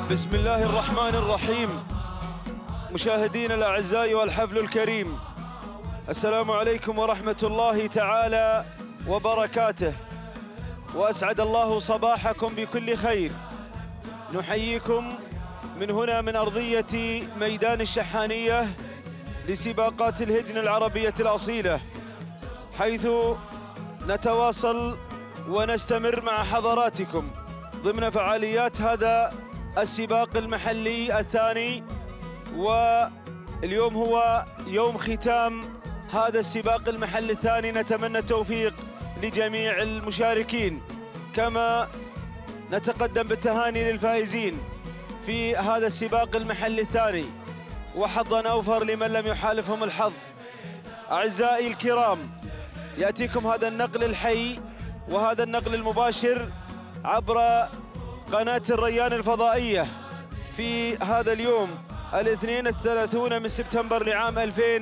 بسم الله الرحمن الرحيم. مشاهدينا الأعزاء والحفل الكريم، السلام عليكم ورحمة الله تعالى وبركاته، وأسعد الله صباحكم بكل خير. نحييكم من هنا من أرضية ميدان الشحانية لسباقات الهجن العربية الأصيلة، حيث نتواصل ونستمر مع حضراتكم ضمن فعاليات هذا السباق المحلي الثاني. واليوم هو يوم ختام هذا السباق المحلي الثاني. نتمنى التوفيق لجميع المشاركين، كما نتقدم بالتهاني للفائزين في هذا السباق المحلي الثاني، وحظا أوفر لمن لم يحالفهم الحظ. أعزائي الكرام، يأتيكم هذا النقل الحي وهذا النقل المباشر عبر قناة الريان الفضائية في هذا اليوم الاثنين 30 من سبتمبر لعام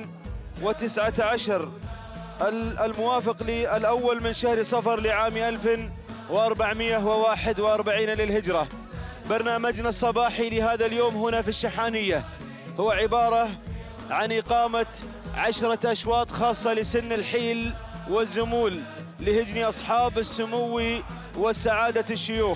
2019 الموافق للأول من شهر صفر لعام 1441 للهجرة. برنامجنا الصباحي لهذا اليوم هنا في الشحانية هو عبارة عن إقامة 10 أشواط خاصة لسن الحيل والزمول لهجن أصحاب السمو والسعادة الشيوخ،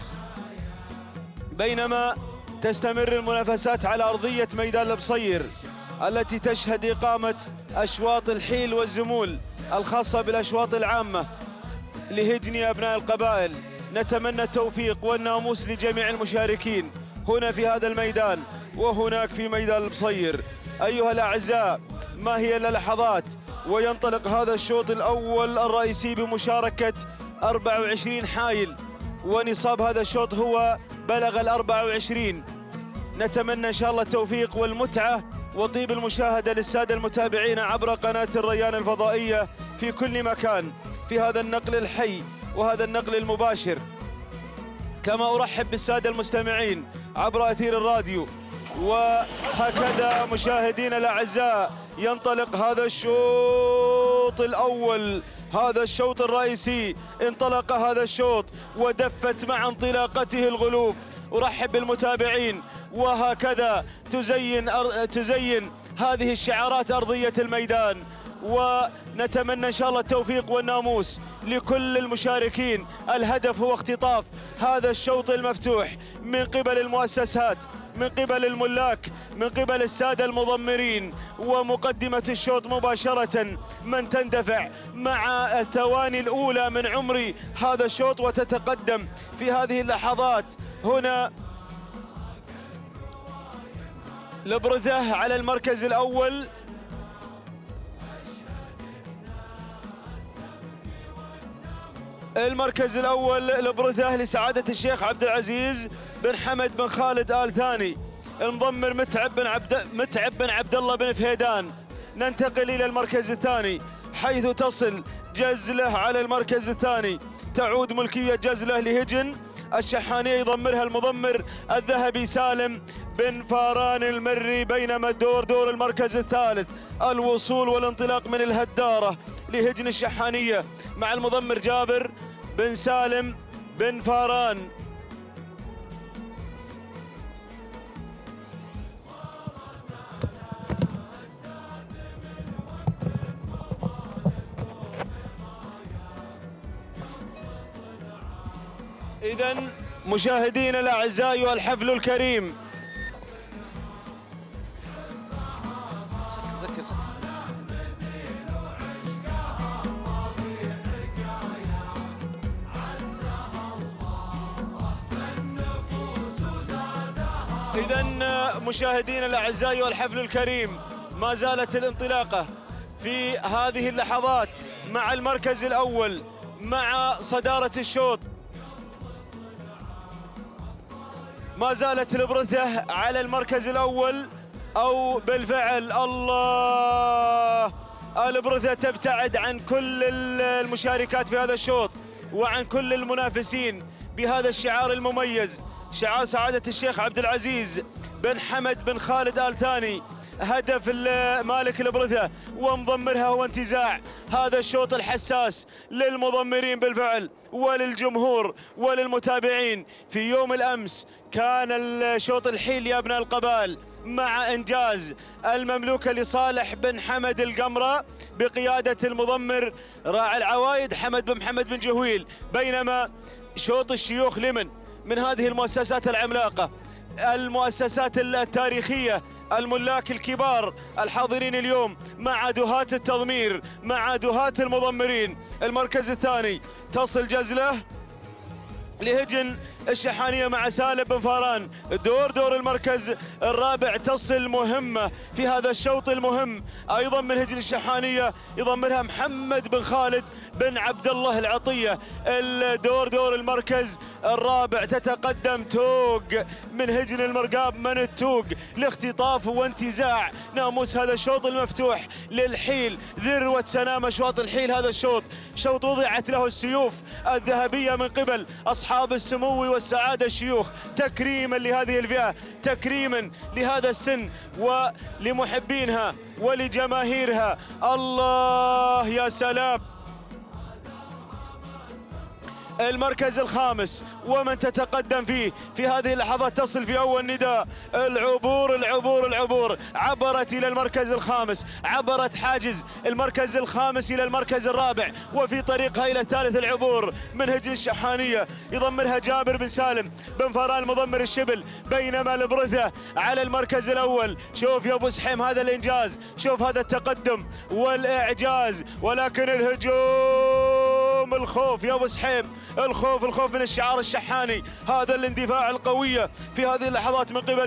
بينما تستمر المنافسات على أرضية ميدان البصير التي تشهد إقامة أشواط الحيل والزمول الخاصة بالأشواط العامة لهجن أبناء القبائل. نتمنى التوفيق والناموس لجميع المشاركين هنا في هذا الميدان وهناك في ميدان البصير. أيها الأعزاء، ما هي إلا لحظات وينطلق هذا الشوط الأول الرئيسي بمشاركة 24 حايل، ونصاب هذا الشوط هو بلغ 24. نتمنى إن شاء الله التوفيق والمتعة وطيب المشاهدة للسادة المتابعين عبر قناة الريان الفضائية في كل مكان في هذا النقل الحي وهذا النقل المباشر. كما أرحب بالسادة المستمعين عبر أثير الراديو. وهكذا مشاهدينا الأعزاء ينطلق هذا الشوط الأول، هذا الشوط الرئيسي. انطلق هذا الشوط ودفت مع انطلاقته الغلوب. أرحب بالمتابعين، وهكذا تزين هذه الشعارات أرضية الميدان. ونتمنى إن شاء الله التوفيق والناموس لكل المشاركين. الهدف هو اختطاف هذا الشوط المفتوح من قبل المؤسسات، من قبل الملاك، من قبل السادة المضمرين. ومقدمة الشوط مباشرة من تندفع مع الثواني الأولى من عمر هذا الشوط وتتقدم في هذه اللحظات هنا لبرثة على المركز الأول. المركز الأول لبرثة لسعادة الشيخ عبد العزيز بن حمد بن خالد آل ثاني، المضمر متعب بن عبد الله بن فهيدان. ننتقل إلى المركز الثاني حيث تصل جزلة على المركز الثاني. تعود ملكية جزلة لهجن الشحانية، يضمرها المضمر الذهبي سالم بن فاران المري. بينما دور المركز الثالث الوصول والانطلاق من الهدارة لهجن الشحانية مع المضمر جابر بن سالم بن فاران. إذن مشاهدينا الأعزاء والحفل الكريم، مشاهدينا الأعزاء والحفل الكريم، ما زالت الانطلاقة في هذه اللحظات مع المركز الأول مع صدارة الشوط. ما زالت البرثة على المركز الأول، أو بالفعل الله البرثة تبتعد عن كل المشاركات في هذا الشوط وعن كل المنافسين بهذا الشعار المميز، شعار سعادة الشيخ عبد العزيز بن حمد بن خالد آل ثاني هدف مالك البرثة ومضمرها وانتزاع هذا الشوط الحساس للمضمرين بالفعل وللجمهور وللمتابعين. في يوم الأمس كان الشوط الحيل يا ابناء القبائل مع إنجاز المملوكة لصالح بن حمد القمرة بقيادة المضمر راعي العوايد حمد بن محمد بن جهويل، بينما شوط الشيوخ لمن من هذه المؤسسات العملاقة، المؤسسات التاريخية، الملاك الكبار الحاضرين اليوم مع دهاة التضمير مع دهاة المضمرين. المركز الثاني تصل جزلة لهجن الشحانية مع سالم بن فاران. دور المركز الرابع تصل مهمة في هذا الشوط المهم أيضا من هجن الشحانية يضمرها محمد بن خالد بن عبد الله العطية. دور المركز الرابع تتقدم توق من هجن المرقاب من التوق لاختطاف وانتزاع ناموس هذا الشوط المفتوح للحيل، ذروة سنام أشواط الحيل. هذا الشوط شوط وضعت له السيوف الذهبية من قبل أصحاب السمو والسعادة الشيوخ تكريما لهذه الفئة، تكريما لهذا السن ولمحبينها ولجماهيرها. الله يا سلام. المركز الخامس ومن تتقدم فيه في هذه اللحظات تصل في أول نداء العبور عبرت إلى المركز الخامس، عبرت حاجز المركز الخامس إلى المركز الرابع وفي طريقها إلى الثالث العبور من هجن الشحانية يضمرها جابر بن سالم بن فاران مضمر الشبل، بينما البرثة على المركز الأول. شوف يا أبو سحيم هذا الإنجاز، شوف هذا التقدم والإعجاز، ولكن الهجوم الخوف يا أبو سحيم، الخوف من الشعار الشحاني، هذا الاندفاع القوية في هذه اللحظات من قبل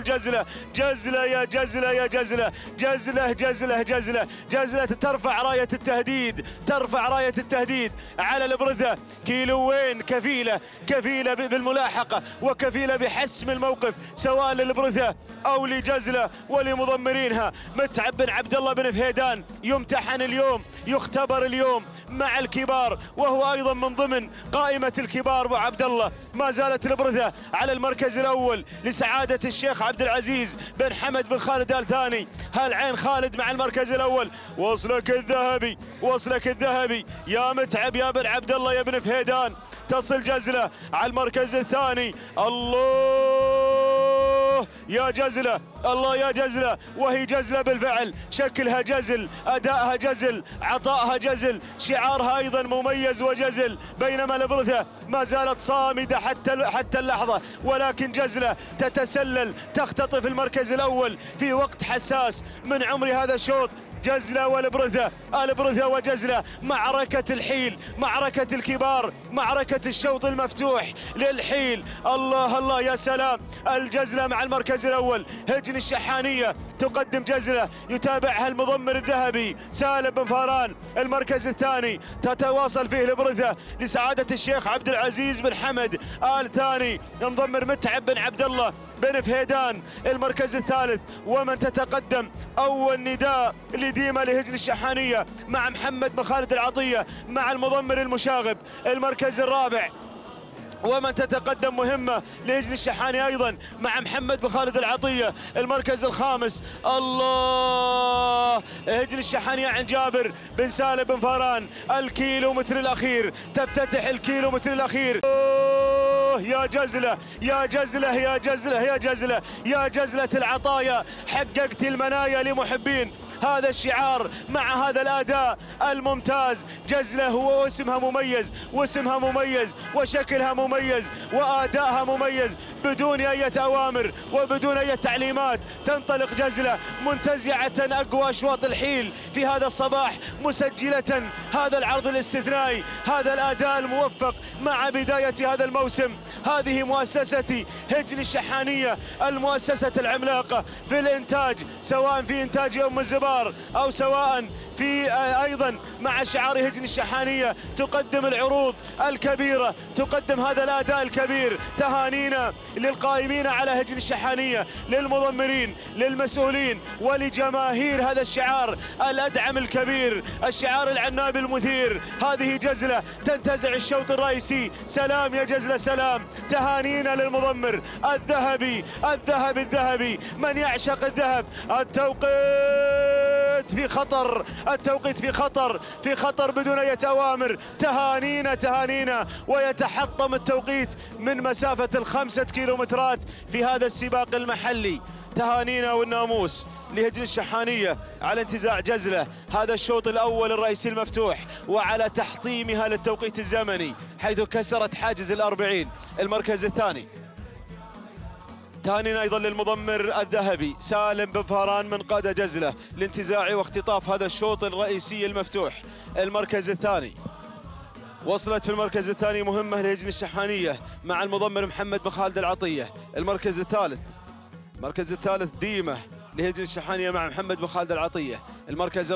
جزلة ترفع راية التهديد على البرثة. كيلوين كفيلة بالملاحقة وكفيلة بحسم الموقف سواء للبرثة أو لجزلة ولمضمرينها. متعب بن عبد الله بن فهيدان يمتحن اليوم، يختبر اليوم مع الكبار وهو أيضا من ضمن قائمة الكبار. ابو عبد الله ما زالت البرثة على المركز الأول لسعادة الشيخ عبد العزيز بن حمد بن خالد آل ثاني. هالعين خالد مع المركز الأول. وصلك الذهبي يا متعب يا بن عبد الله يا بن فهيدان. تصل جزلة على المركز الثاني. الله يا جزلة، الله يا جزلة، وهي جزلة بالفعل، شكلها جزل، أدائها جزل، عطائها جزل، شعارها أيضا مميز وجزل. بينما البرثة ما زالت صامدة حتى اللحظة، ولكن جزلة تتسلل تختطف المركز الأول في وقت حساس من عمر هذا الشوط. جزلة والبرثة، البرثة وجزلة، معركة الحيل، معركة الكبار، معركة الشوط المفتوح للحيل. الله يا سلام. الجزلة مع المركز الأول، هجن الشحانية تقدم جزلة يتابعها المضمر الذهبي سالم بن فاران. المركز الثاني تتواصل فيه البرثة لسعادة الشيخ عبد العزيز بن حمد آل ثاني المضمر متعب بن عبد الله بن فهيدان. المركز الثالث ومن تتقدم أول نداء لديما لهجن الشحانية مع محمد بن خالد العطية مع المضمر المشاغب. المركز الرابع ومن تتقدم مهمة لهجن الشحاني أيضا مع محمد بن خالد العطية. المركز الخامس الله هجن الشحاني عن جابر بن سالم بن فاران. الكيلومتر الأخير، تفتتح الكيلومتر الأخير. يا جزلة يا جزلة يا جزلة يا جزلة يا جزلة العطايا، حققت المنايا لمحبين هذا الشعار مع هذا الأداء الممتاز. جزلة هو اسمها مميز وشكلها مميز وأدائها مميز، بدون أي أوامر وبدون أي تعليمات تنطلق جزلة منتزعة أقوى أشواط الحيل في هذا الصباح، مسجلة هذا العرض الاستثنائي، هذا الأداء الموفق مع بداية هذا الموسم. هذه مؤسسة هجن الشحانية، المؤسسة العملاقة في الإنتاج، سواء في إنتاج أم الزبار أو سواء في أيضا مع شعار هجن الشحانية تقدم العروض الكبيرة، تقدم هذا الأداء الكبير. تهانينا للقائمين على هجن الشحانية، للمضمرين، للمسؤولين، ولجماهير هذا الشعار الأدعم الكبير، الشعار العناب المثير. هذه جزلة تنتزع الشوط الرئيسي. سلام يا جزلة سلام. تهانينا للمضمر الذهبي الذهبي من يعشق الذهب. التوقيت في خطر، التوقيت في خطر بدون أي أوامر. تهانينا ويتحطم التوقيت من مسافة ال5 كيلومترات في هذا السباق المحلي. تهانينا والناموس لهجن الشحانية على انتزاع جزلة هذا الشوط الأول الرئيسي المفتوح، وعلى تحطيمها للتوقيت الزمني حيث كسرت حاجز ال40. المركز الثاني تهانينا أيضا للمضمر الذهبي سالم بن فهران من قادة جزلة لانتزاع واختطاف هذا الشوط الرئيسي المفتوح. المركز الثاني وصلت في المركز الثاني مهمة لهجن الشحانية مع المضمر محمد بن خالد العطية. المركز الثالث ديمة لهجن الشحانية مع محمد بن خالد العطية. المركز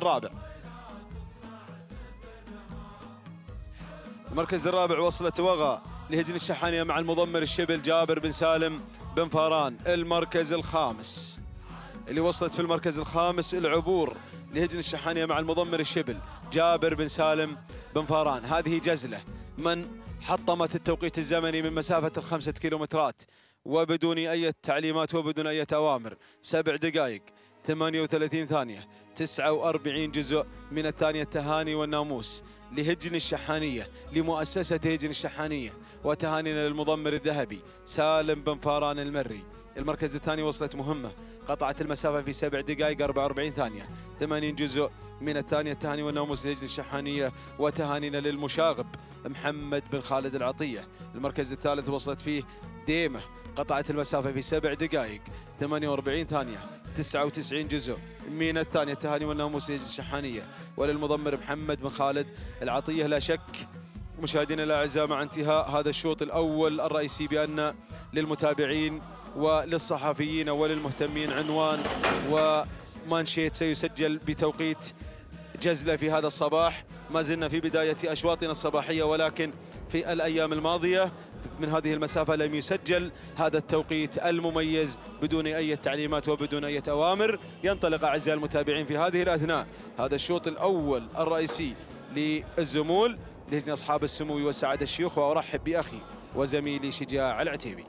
الرابع وصلت وغى لهجن الشحانية مع المضمر الشبل جابر بن سالم بن فهران. المركز الخامس اللي وصلت في المركز الخامس العبور لهجن الشحانية مع المضمر الشبل جابر بن سالم بن فهران. هذه جزلة من حطمت التوقيت الزمني من مسافة ال5 كيلومترات وبدون أي تعليمات وبدون أي أوامر. 7 دقائق 38 ثانية 49 جزء من الثانية. التهاني والناموس لهجن الشحانية، لمؤسسة هجن الشحانية، وتهانينا للمضمر الذهبي سالم بن فهران المري. المركز الثاني وصلت مهمة قطعت المسافة في 7 دقائق 44 ثانية 80 جزء من الثانية. التهاني والناموس لهجن الشحانية وتهانينا للمشاغب محمد بن خالد العطية. المركز الثالث وصلت فيه ديمة قطعت المسافة في 7 دقائق 48 ثانية 99 جزء من الثانية. التهاني والناموس لهجن الشحانية وللمضمر محمد بن خالد العطية. لا شك مشاهدينا الأعزاء مع انتهاء هذا الشوط الأول الرئيسي بأن للمتابعين وللصحفيين وللمهتمين عنوان ومانشيت سيسجل بتوقيت جزلة في هذا الصباح. ما زلنا في بداية أشواطنا الصباحية، ولكن في الأيام الماضية من هذه المسافة لم يسجل هذا التوقيت المميز بدون أي تعليمات وبدون أي أوامر. ينطلق أعزائي المتابعين في هذه الأثناء هذا الشوط الأول الرئيسي للزمول لهجن أصحاب السمو والسعادة الشيوخ، وأرحب بأخي وزميلي شجاع العتيبي.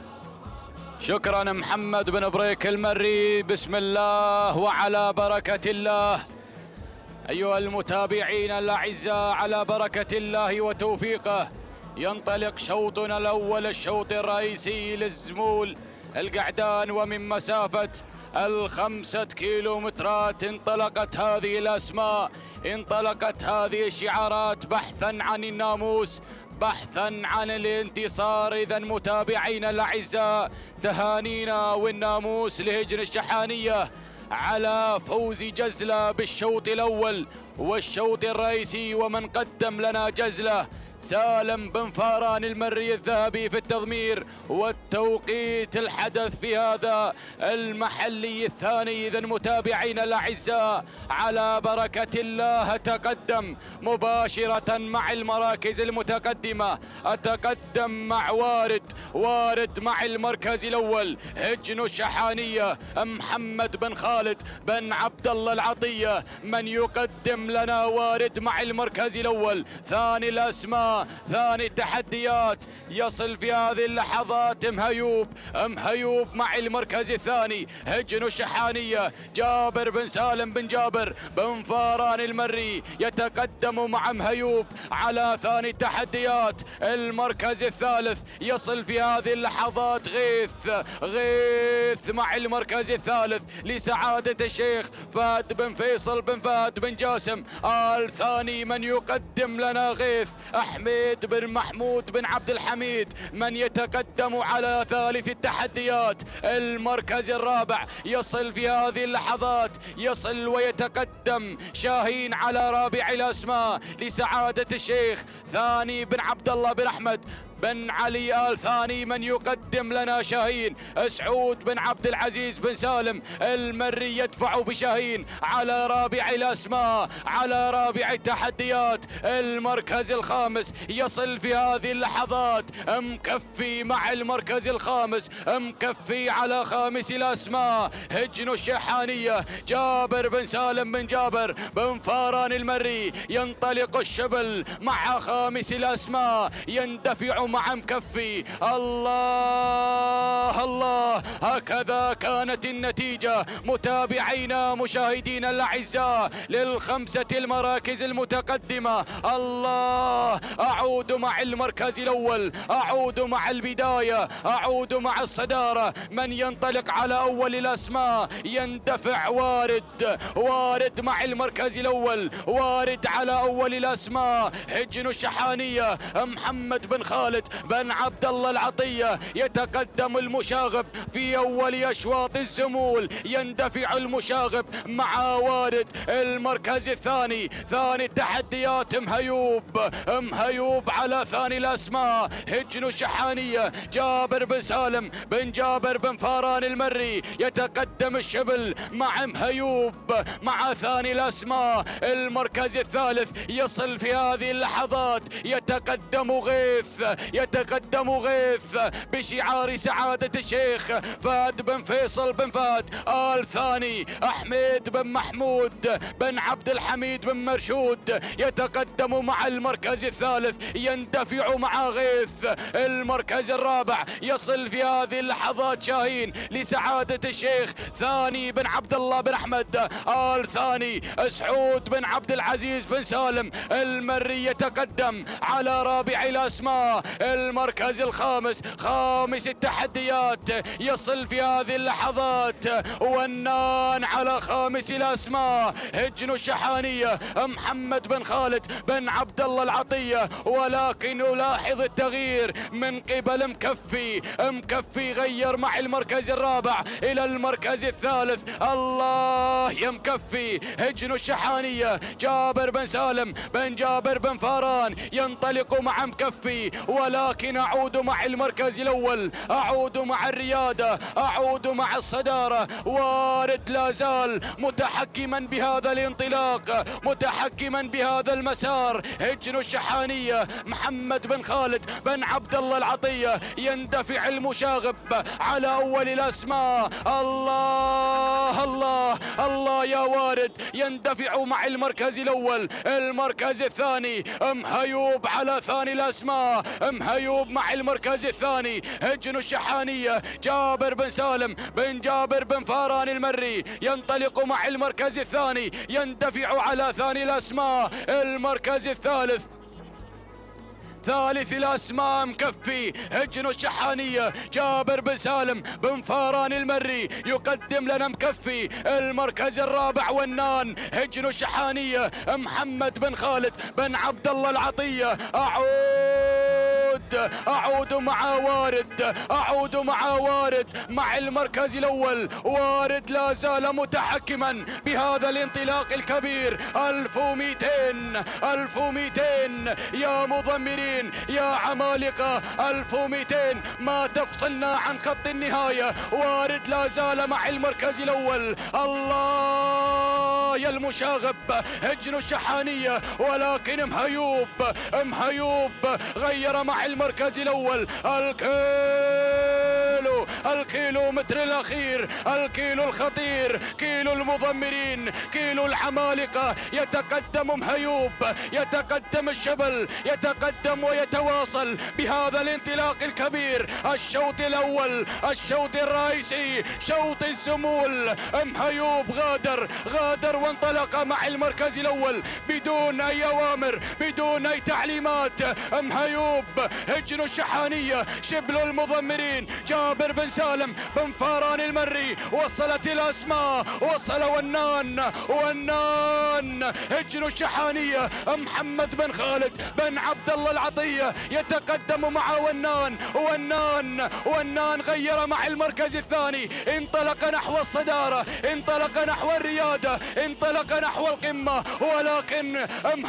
شكرا محمد بن بريك المري. بسم الله وعلى بركة الله. أيها المتابعين الأعزاء على بركة الله وتوفيقه ينطلق شوطنا الأول، الشوط الرئيسي للزمول القعدان، ومن مسافة ال5 كيلومترات انطلقت هذه الأسماء، انطلقت هذه الشعارات بحثا عن الناموس، بحثا عن الانتصار. إذا متابعينا الأعزاء تهانينا والناموس لهجن الشحانية على فوز جزلة بالشوط الأول والشوط الرئيسي. ومن قدم لنا جزلة سالم بن فهران المري الذهبي في التضمير والتوقيت الحدث في هذا المحلي الثاني. إذا متابعينا الأعزاء على بركة الله تقدم مباشرة مع المراكز المتقدمة. أتقدم مع وارد مع المركز الأول هجن الشحانية محمد بن خالد بن عبد الله العطية من يقدم لنا وارد مع المركز الأول. ثاني الأسماء، ثاني التحديات يصل في هذه اللحظات مهيوب مع المركز الثاني هجن الشحانية جابر بن سالم بن جابر بن فهران المري يتقدم مع مهيوب على ثاني التحديات. المركز الثالث يصل في هذه اللحظات غيث مع المركز الثالث لسعادة الشيخ فهد بن فيصل بن فهد بن جاسم. الثاني من يقدم لنا غيث أحمد بن محمود بن عبد الحميد من يتقدم على ثالث التحديات. المركز الرابع يصل في هذه اللحظات ويتقدم شاهين على رابع الأسماء لسعادة الشيخ ثاني بن عبد الله بن أحمد بن علي آل ثاني من يقدم لنا شاهين. سعود بن عبد العزيز بن سالم المري يدفع بشاهين على رابع الأسماء، على رابع التحديات. المركز الخامس يصل في هذه اللحظات، مكفي مع المركز الخامس، مكفي على خامس الأسماء. هجن الشحانية جابر بن سالم بن جابر بن فاران المري. ينطلق الشبل مع خامس الأسماء، يندفع مع مكفي. الله الله، هكذا كانت النتيجة متابعينا مشاهدينا الأعزاء للخمسة المراكز المتقدمة. الله، أعود مع المركز الأول، أعود مع البداية، أعود مع الصدارة. من ينطلق على أول الأسماء يندفع وارد مع المركز الأول، وارد على أول الأسماء. هجن الشحانية محمد بن خالد بن عبد الله العطية. يتقدم المشاغب في أول أشواط الزمول، يندفع المشاغب مع وارد. المركز الثاني، ثاني التحديات مهيوب على ثاني الأسماء. هجن الشحانية جابر بن سالم بن جابر بن فاران المري. يتقدم الشبل مع مهيوب مع ثاني الأسماء. المركز الثالث يصل في هذه اللحظات، يتقدم غيث بشعار سعادة الشيخ فهد بن فيصل بن فهد آل ثاني. أحمد بن محمود بن عبد الحميد بن مرشود يتقدم مع المركز الثالث، يندفع مع غيث. المركز الرابع يصل في هذه اللحظات شاهين لسعادة الشيخ ثاني بن عبد الله بن أحمد آل ثاني. سعود بن عبد العزيز بن سالم المري يتقدم على رابع الأسماء. المركز الخامس، خامس التحديات، يصل في هذه اللحظات والنان على خامس الأسماء. هجن الشحانية محمد بن خالد بن عبد الله العطية. ولكن نلاحظ التغيير من قبل مكفي غير مع المركز الرابع إلى المركز الثالث. الله يا مكفي. هجن الشحانية جابر بن سالم بن جابر بن فاران ينطلق مع مكفي، ولكن أعود مع المركز الأول، أعود مع الريادة، أعود مع الصدارة. وارد لا زال متحكما بهذا الانطلاق، متحكما بهذا المسار. هجن الشحانية محمد بن خالد بن عبد الله العطية. يندفع المشاغب على أول الأسماء. الله الله الله يا وارد، يندفع مع المركز الأول. المركز الثاني مهيوب على ثاني الأسماء، مهيوب مع المركز الثاني. هجن الشحانية جابر بن سالم بن جابر بن فاران المري ينطلق مع المركز الثاني، يندفع على ثاني الأسماء. المركز الثالث، ثالث الأسماء مكفي. هجن الشحانية جابر بن سالم بن فاران المري يقدم لنا مكفي. المركز الرابع والنان. هجن الشحانية محمد بن خالد بن عبد الله العطية. أعود مع وارد مع المركز الأول. وارد لا زال متحكما بهذا الانطلاق الكبير. 1200 يا مضمرين يا عمالقة، 1200 ما تفصلنا عن خط النهاية. وارد لا زال مع المركز الأول. الله يا المشاغب. هجن الشحانية ولكن مهيوب غير مع المركز الأول. الكيلو متر الأخير، الكيلو الخطير، كيلو المضمرين، كيلو العمالقة. يتقدم مهيوب، يتقدم الشبل، يتقدم ويتواصل بهذا الانطلاق الكبير. الشوط الأول، الشوط الرئيسي، شوط الزمول. مهيوب غادر وانطلق مع المركز الأول بدون أي أوامر، بدون أي تعليمات. مهيوب. هجن الشحانية شبل المضمرين جابر بن سالم بن فاران المري، وصلت إلى أسماء، وصل ونان هجن الشحانية. محمد بن خالد بن عبد الله العطية يتقدم مع ونان غير مع المركز الثاني، انطلق نحو الصدارة، انطلق نحو الريادة، انطلق نحو القمة، ولكن ام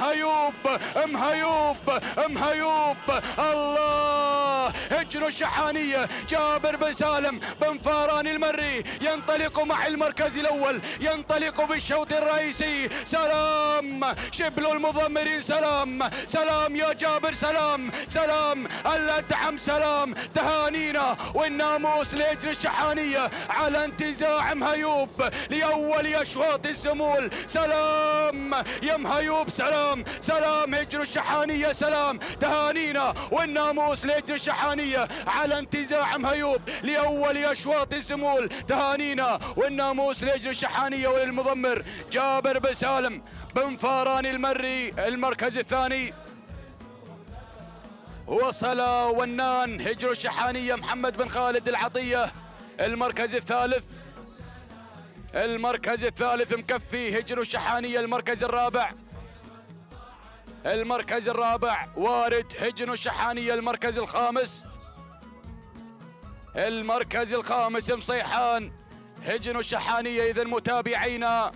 هيوب الله. هجن الشحانية جابر بن سالم بن فاران المري ينطلق مع المركز الأول، ينطلق بالشوط الرئيسي. سلام شبل المضمرين، سلام يا جابر، سلام الأدعم، سلام تهانينا والناموس لهجن الشحانية على انتزاع مهيوب لأول أشواط الزمول. سلام يا مهيوب، سلام هجن الشحانية، سلام تهانينا والناموس لهجن الشحانية على انتزاع مهيوب لأول أشواط الزمول. تهانينا والناموس لهجن الشحانية وللمضمر جابر بن سالم بن فاران المري المركز الثاني. وصل ونان هجن الشحانية محمد بن خالد العطية المركز الثالث. مكفي هجن الشحانية المركز الرابع وارد هجن الشحانية المركز الخامس مصيحان هجن الشحانية. إذا متابعينا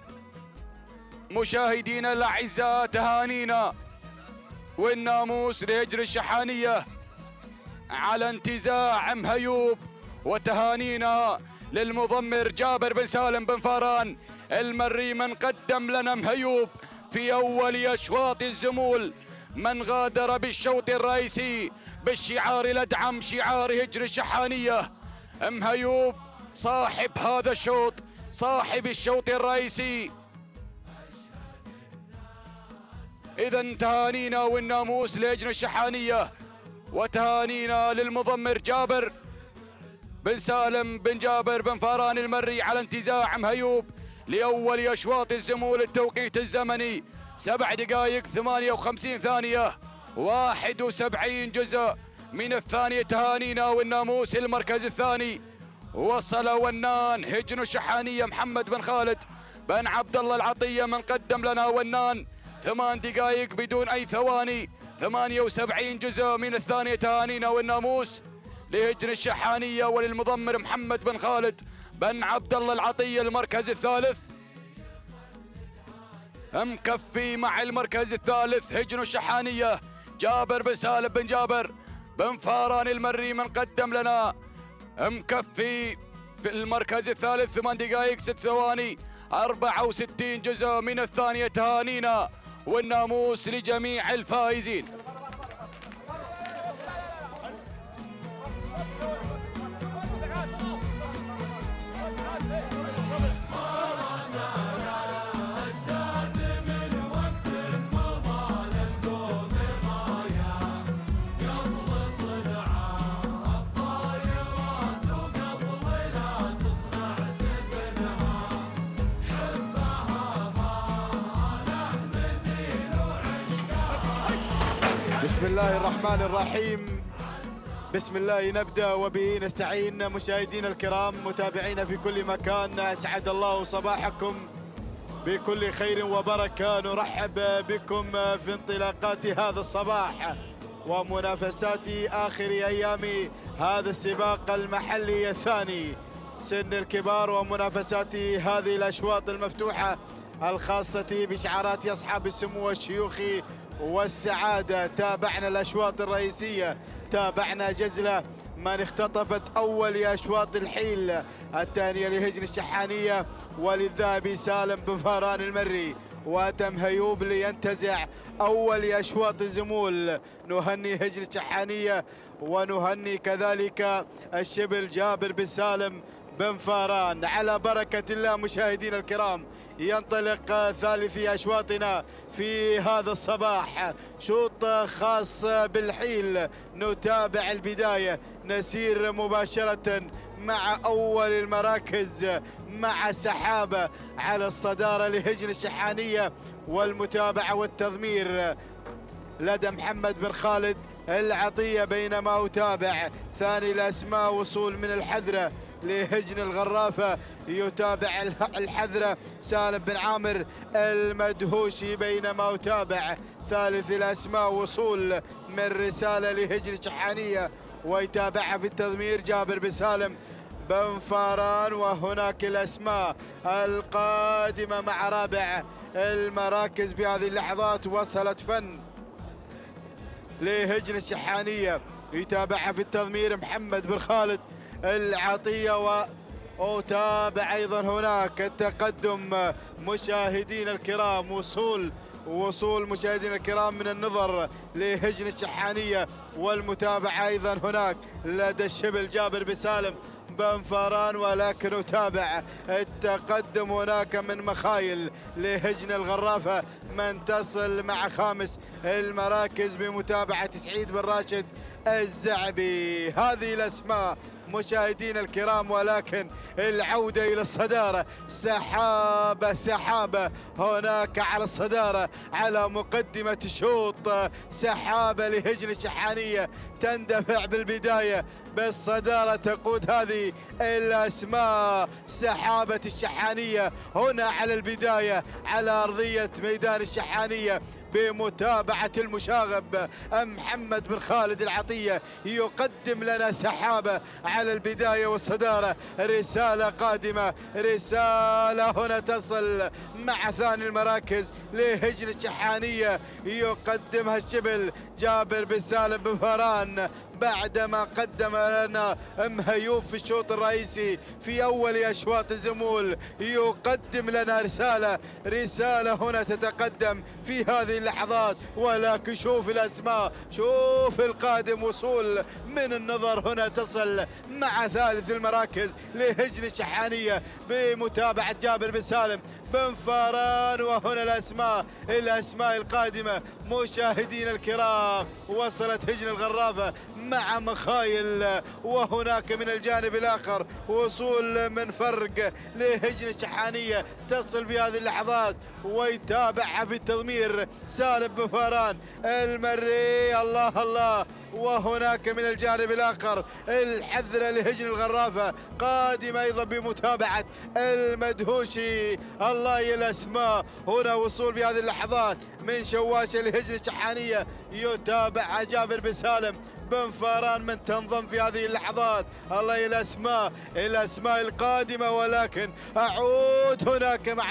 مشاهدينا الأعزاء تهانينا والناموس لهجن الشحانية على انتزاع مهيوب، وتهانينا للمضمر جابر بن سالم بن فاران المري من قدم لنا مهيوب في أول أشواط الزمول، من غادر بالشوط الرئيسي بالشعار الأدعم شعار هجن الشحانية. مهيوب صاحب هذا الشوط، صاحب الشوط الرئيسي. إذا تهانينا والناموس لهجن الشحانية، وتهانينا للمضمر جابر بن سالم بن جابر بن فاران المري على انتزاع مهيوب لأول أشواط الزمول. التوقيت الزمني 7 دقائق 58 ثانية 71 جزء من الثانية. تهانينا والناموس المركز الثاني. وصل ونان هجن الشحانية محمد بن خالد بن عبد الله العطية من قدم لنا ونان 8 دقائق بدون أي ثواني 78 جزء من الثانية. تهانينا والناموس لهجن الشحانية وللمضمر محمد بن خالد بن عبد الله العطية المركز الثالث. مكفي مع المركز الثالث هجن الشحانية جابر بن سالم بن جابر بن فاران المري من قدم لنا، مكفي في المركز الثالث 8 دقائق 6 ثواني 64 جزء من الثانية. تهانينا والناموس لجميع الفائزين. بسم الله الرحمن الرحيم، بسم الله نبدأ وبه نستعين. مشاهدينا الكرام متابعينا في كل مكان، أسعد الله صباحكم بكل خير وبركة. نرحب بكم في انطلاقات هذا الصباح ومنافسات آخر أيام هذا السباق المحلي الثاني سن الكبار، ومنافسات هذه الأشواط المفتوحة الخاصة بشعارات أصحاب السمو والشيوخ والسعادة. تابعنا الأشواط الرئيسية، تابعنا جزلة من اختطفت أول أشواط الحيل الثانية لهجن الشحانية وللذهبي سالم بن فاران المري، وأتم هيوب لينتزع أول أشواط الزمول. نهني هجن الشحانية ونهني كذلك الشبل جابر بن سالم بن فاران. على بركة الله مشاهدينا الكرام ينطلق ثالث أشواطنا في هذا الصباح، شوط خاص بالحيل. نتابع البداية، نسير مباشرة مع أول المراكز مع سحابة على الصدارة لهجن الشحانية، والمتابعة والتضمير لدى محمد بن خالد العطية، بينما أتابع ثاني الأسماء وصول من الحذرة لهجن الغرافة، يتابع الحذرة سالم بن عامر المدهوشي، بينما أتابع ثالث الأسماء وصول من رسالة لهجن الشحانية، ويتابعها في التضمير جابر بن سالم بن فاران. وهناك الأسماء القادمة مع رابع المراكز بهذه اللحظات. وصلت فن لهجن الشحانية، يتابعها في التضمير محمد بن خالد العطية. وأتابع أيضا هناك التقدم مشاهدين الكرام، وصول مشاهدين الكرام من النظر لهجن الشحانية، والمتابعة أيضا هناك لدى الشبل جابر بن سالم بن فاران. ولكن أتابع التقدم هناك من مخايل لهجن الغرافة من تصل مع خامس المراكز بمتابعة سعيد بن راشد الزعبي. هذه الأسماء مشاهدين الكرام، ولكن العودة إلى الصدارة، سحابة هناك على الصدارة على مقدمة الشوط، سحابة لهجن الشحانية تندفع بالبداية بالصدارة، تقود هذه الأسماء سحابة الشحانية هنا على البداية على أرضية ميدان الشحانية بمتابعة المشاغب محمد بن خالد العطية، يقدم لنا سحابة على البداية والصدارة. رسالة قادمة، رسالة هنا تصل مع ثاني المراكز لهجن الشحانية، يقدمها الشبل جابر بن سالم بن فاران بعدما قدم لنا مهيوب في الشوط الرئيسي في أول أشواط الزمول. يقدم لنا رسالة هنا تتقدم في هذه اللحظات. ولكن شوف الأسماء، شوف القادم، وصول من النظر هنا تصل مع ثالث المراكز لهجن الشحانية بمتابعة جابر بن سالم بن فاران. وهنا الأسماء القادمة مشاهدين الكرام، وصلت هجن الغرافة مع مخايل، وهناك من الجانب الآخر وصول من فرق لهجن الشحانية تصل في هذه اللحظات، ويتابعها في التضمير سالم بن فاران المري. الله، وهناك من الجانب الآخر الحذرة لهجن الغرافة قادمة أيضا بمتابعة المدهوشي. الله يا الأسماء، هنا وصول في هذه اللحظات من شواشة لهجن الشحانية، يتابع جابر بن سالم بن فاران من تنضم في هذه اللحظات. الله يا الأسماء القادمة. ولكن أعود هناك مع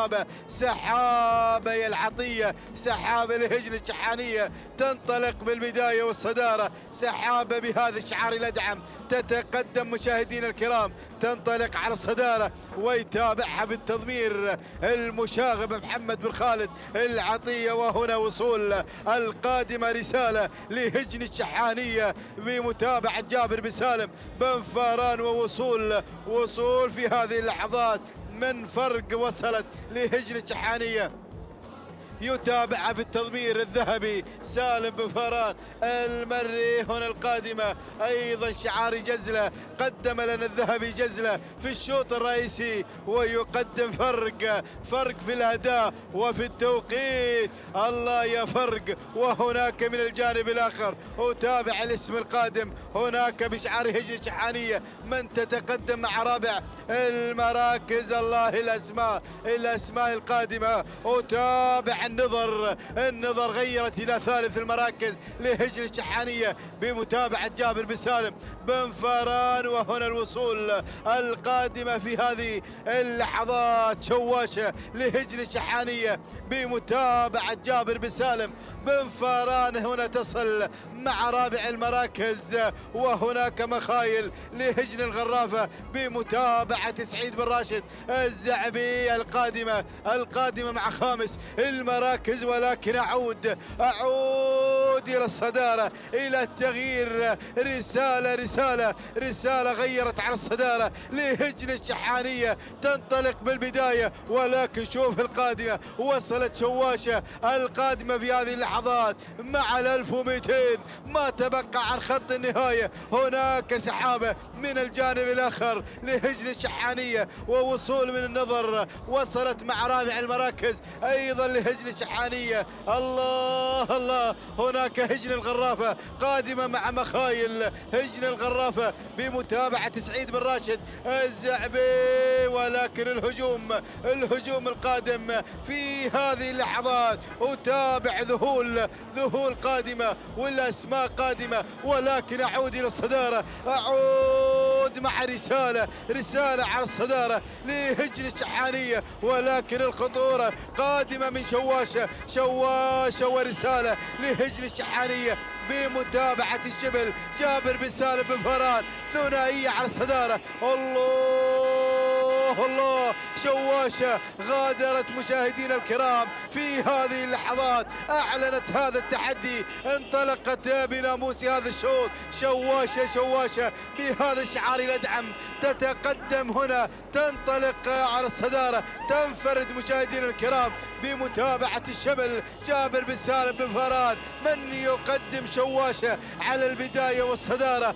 سحابة يا العطية، سحابة لهجن الشحانية تنطلق بالبداية والصدارة، سحابة بهذا الشعار الأدعم تتقدم مشاهدين الكرام، تنطلق على الصدارة، ويتابعها بالتضمير المشاغب محمد بن خالد العطية. وهنا وصول القادمة رسالة لهجن الشحانية بمتابعة جابر بن سالم بن فاران، ووصول في هذه اللحظات من فرق وصلت لهجن الشحانية، يتابع في التضمير الذهبي سالم بن فاران المري. هنا القادمة أيضا شعار جزلة، قدم لنا الذهبي جزلة في الشوط الرئيسي، ويقدم فرق في الأداء وفي التوقيت. الله يا فرق. وهناك من الجانب الآخر أتابع الاسم القادم هناك بشعار هجن الشحانية من تتقدم مع رابع المراكز. الله الأسماء القادمة. أتابع النظر غيرت إلى ثالث المراكز لهجن الشحانية بمتابعة جابر بن سالم بن فاران. وهنا الوصول القادمة في هذه اللحظات شواشة لهجن الشحانية بمتابعة جابر بن سالم بن فاران، هنا تصل مع رابع المراكز. وهناك مخايل لهجن الغرافة بمتابعة سعيد بن راشد الزعبي القادمة مع خامس المراكز. ولكن أعود إلى الصدارة، إلى التغيير. رسالة غيرت على الصدارة لهجن الشحانية، تنطلق بالبداية. ولكن شوف القادمة، وصلت شواشة القادمة في هذه اللحظات مع 1200 ما تبقى عن خط النهاية. هناك سحابة من الجانب الآخر لهجن الشحانية، ووصول من النظر، وصلت مع رابع المراكز أيضا لهجن الشحانية. الله، هناك هناك هجن الغرافة قادمة مع مخايل هجن الغرافة بمتابعة سعيد بن راشد الزعبي، ولكن الهجوم القادم في هذه اللحظات. أتابع ذهول قادمة والأسماء قادمة، ولكن أعود إلى الصدارة، أعود مع رسالة على الصدارة لهجن الشحانية، ولكن الخطورة قادمة من شواشة ورسالة لهجن الشحانية بمتابعة الشبل جابر بن سالم بن فهران، ثنائية على الصدارة. الله شواشة غادرت مشاهدينا الكرام في هذه اللحظات، أعلنت هذا التحدي، انطلقت بناموس هذا الشوط. شواشة بهذا الشعار الأدعم تتقدم هنا، تنطلق على الصدارة، تنفرد مشاهدينا الكرام بمتابعة الشبل جابر بن سالم بن فهران. من يقدم شواشة على البداية والصدارة؟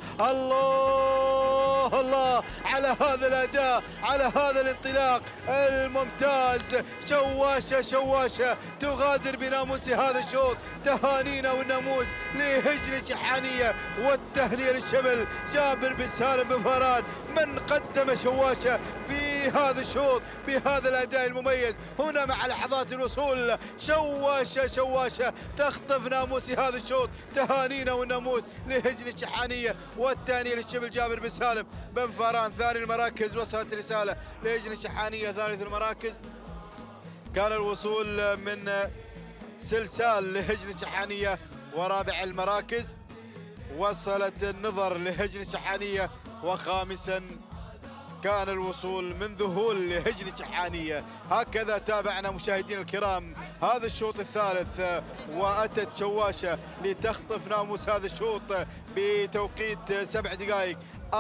الله على هذا الأداء، على هذا الانطلاق الممتاز. شواشة تغادر بناموس هذا الشوط. تهانينا والناموس لهجن الشحانية والتهنئة للشبل جابر بن سالم بن فهران، من قدم شواشة في هذا الشوط بهذا الأداء المميز. هنا مع لحظات الوصول شواشة تخطف ناموس هذا الشوط. تهانينا والناموس لهجن الشحانية والتهنئة للشبل جابر بن سالم بن فهران. ثاني المراكز وصلت رسالة لهجن الشحانية. ثالث المراكز كان الوصول من سلسال لهجن الشحانية، ورابع المراكز وصلت النظر لهجن الشحانية، وخامسا كان الوصول من ذهول لهجن الشحانية. هكذا تابعنا مشاهدينا الكرام هذا الشوط الثالث، وأتت شواشة لتخطف ناموس هذا الشوط بتوقيت 7 دقائق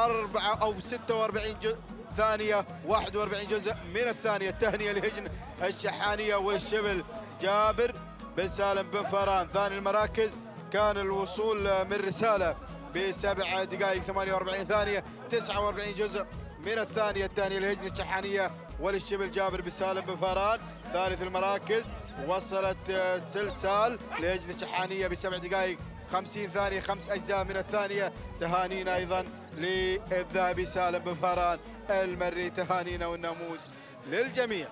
46 ثانية 41 جزء من الثانية. التهنئة لهجن الشحانية وللشبل جابر بن سالم بن فهران. ثاني المراكز كان الوصول من رسالة ب7 دقائق 48 ثانية 49 جزء من الثانية. الثانية لهجن الشحانية وللشبل جابر بن سالم بن فهران. ثالث المراكز وصلت سلسال لهجن الشحانية ب7 دقائق 50 ثانية 5 أجزاء من الثانية. تهانينا أيضا للذهبي سالم بن فهران المري. تهانينا والناموس للجميع.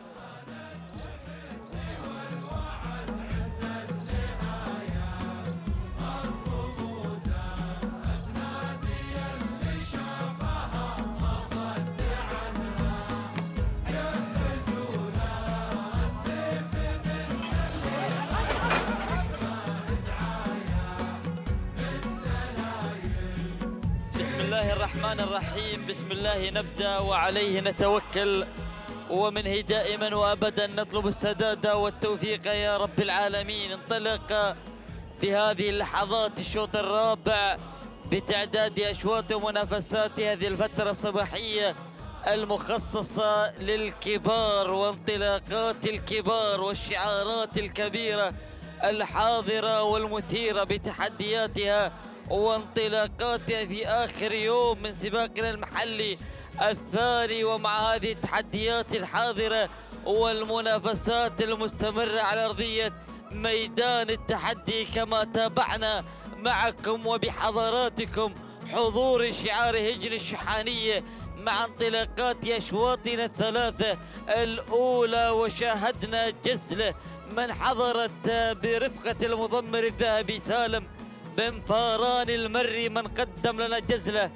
الرحمن الرحيم. بسم الله نبدأ وعليه نتوكل، ومنه دائما وأبدا نطلب السداد والتوفيق يا رب العالمين. انطلق في هذه اللحظات الشوط الرابع بتعداد أشواط ومنافسات هذه الفترة الصباحية المخصصة للكبار، وانطلاقات الكبار والشعارات الكبيرة الحاضرة والمثيرة بتحدياتها وانطلاقاتها في آخر يوم من سباقنا المحلي الثاني. ومع هذه التحديات الحاضرة والمنافسات المستمرة على أرضية ميدان التحدي، كما تابعنا معكم وبحضراتكم حضور شعار هجن الشحانية مع انطلاقات أشواطنا الثلاثة الأولى، وشاهدنا جزلة من حضرت برفقة المضمر الذهبي سالم بن فهران المري، من قدم لنا جزلة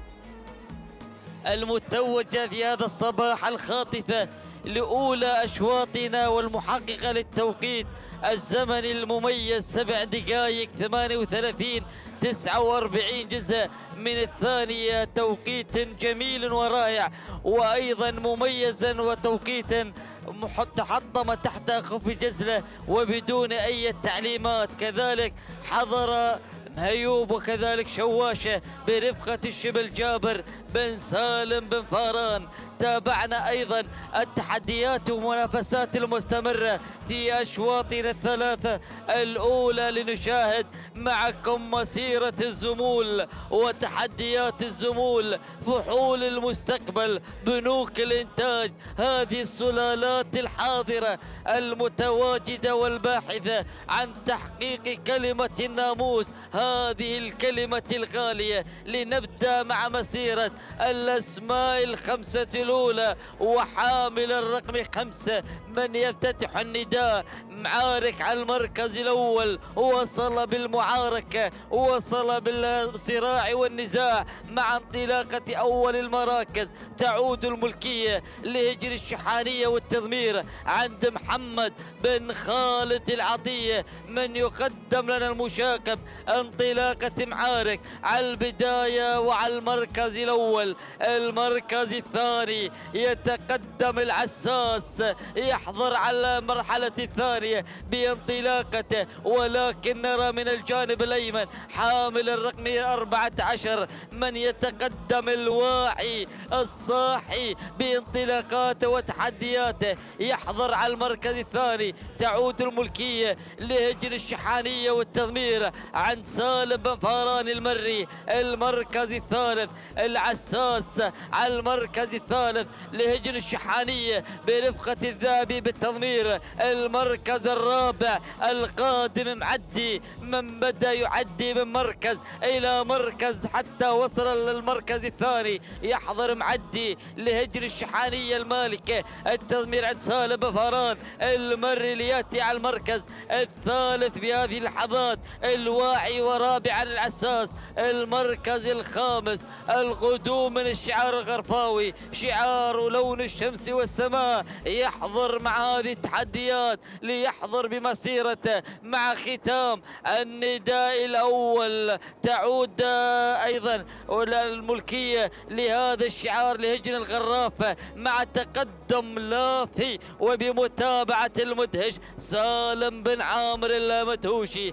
المتوجة في هذا الصباح الخاطفة لأولى أشواطنا والمحققة للتوقيت الزمني المميز 7 دقائق 38 49 جزء من الثانية. توقيت جميل ورائع وأيضا مميزا، وتوقيتا تحطم تحت خف جزلة وبدون أي تعليمات. كذلك حضر هيوب وكذلك شواشة برفقة الشبل جابر بن سالم بن فاران. تابعنا أيضا التحديات والمنافسات المستمرة في أشواطنا الثلاثة الأولى لنشاهد معكم مسيرة الزمول وتحديات الزمول، فحول المستقبل، بنوك الإنتاج، هذه السلالات الحاضرة المتواجدة والباحثة عن تحقيق كلمة الناموس، هذه الكلمة الغالية. لنبدأ مع مسيرة الأسماء الخمسة الأولى وحامل الرقم 5 من يفتتح النداء. معارك على المركز الأول، وصل بالمعاركة، وصل بالصراع والنزاع مع انطلاقة أول المراكز. تعود الملكية لهجر الشحانية والتضمير عند محمد بن خالد العطية من يقدم لنا المشاكب. انطلاقة معارك على البداية وعلى المركز الأول. المركز الثاني يتقدم العساس، يحضر على المرحلة الثانية بانطلاقته، ولكن نرى من الجانب الأيمن حامل الرقم 14 من يتقدم الواعي الصاحي بانطلاقاته وتحدياته، يحضر على المركز الثاني. تعود الملكية لهجر الشحانية والتضمير عند سالم بن فاران المري. المركز الثالث العساس على المركز الثالث لهجر الشحانية برفقة الذهبي بالتضمير. المركز الرابع القادم معدي، من بدأ يعدي من مركز إلى مركز حتى وصل للمركز الثاني، يحضر معدي لهجر الشحانية المالكة. التضمير عند سالم بن فاران المري لياتي على المركز الثالث بهذه اللحظات. الواعي ورابع العساس. المركز الخامس القدوم من الشعار الغرفاوي، شعار لون الشمس والسماء، يحضر مع هذه التحديات ليحضر بمسيرته مع ختام النداء الأول. تعود أيضا الملكية لهذا الشعار لهجن الغرافة مع تقدم لافي وبمتابعة المدهش سالم بن عامر المدهوشي.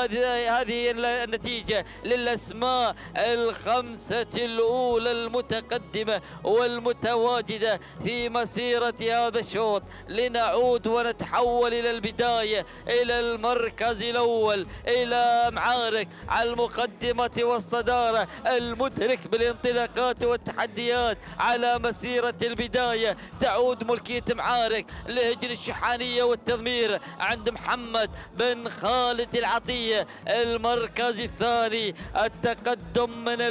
هذه النتيجة للأسماء الخمسة الأولى المتقدمة والمتواجدة في مسيرة هذا الشوط. لنعود ونتحول إلى البداية، إلى المركز الأول، إلى معارك على المقدمة والصدارة، المدرك بالانطلاقات والتحديات على مسيرة البداية. تعود ملكية معارك لهجر الشحانية والتضمير عند محمد بن خالد العطية. المركز الثاني التقدم من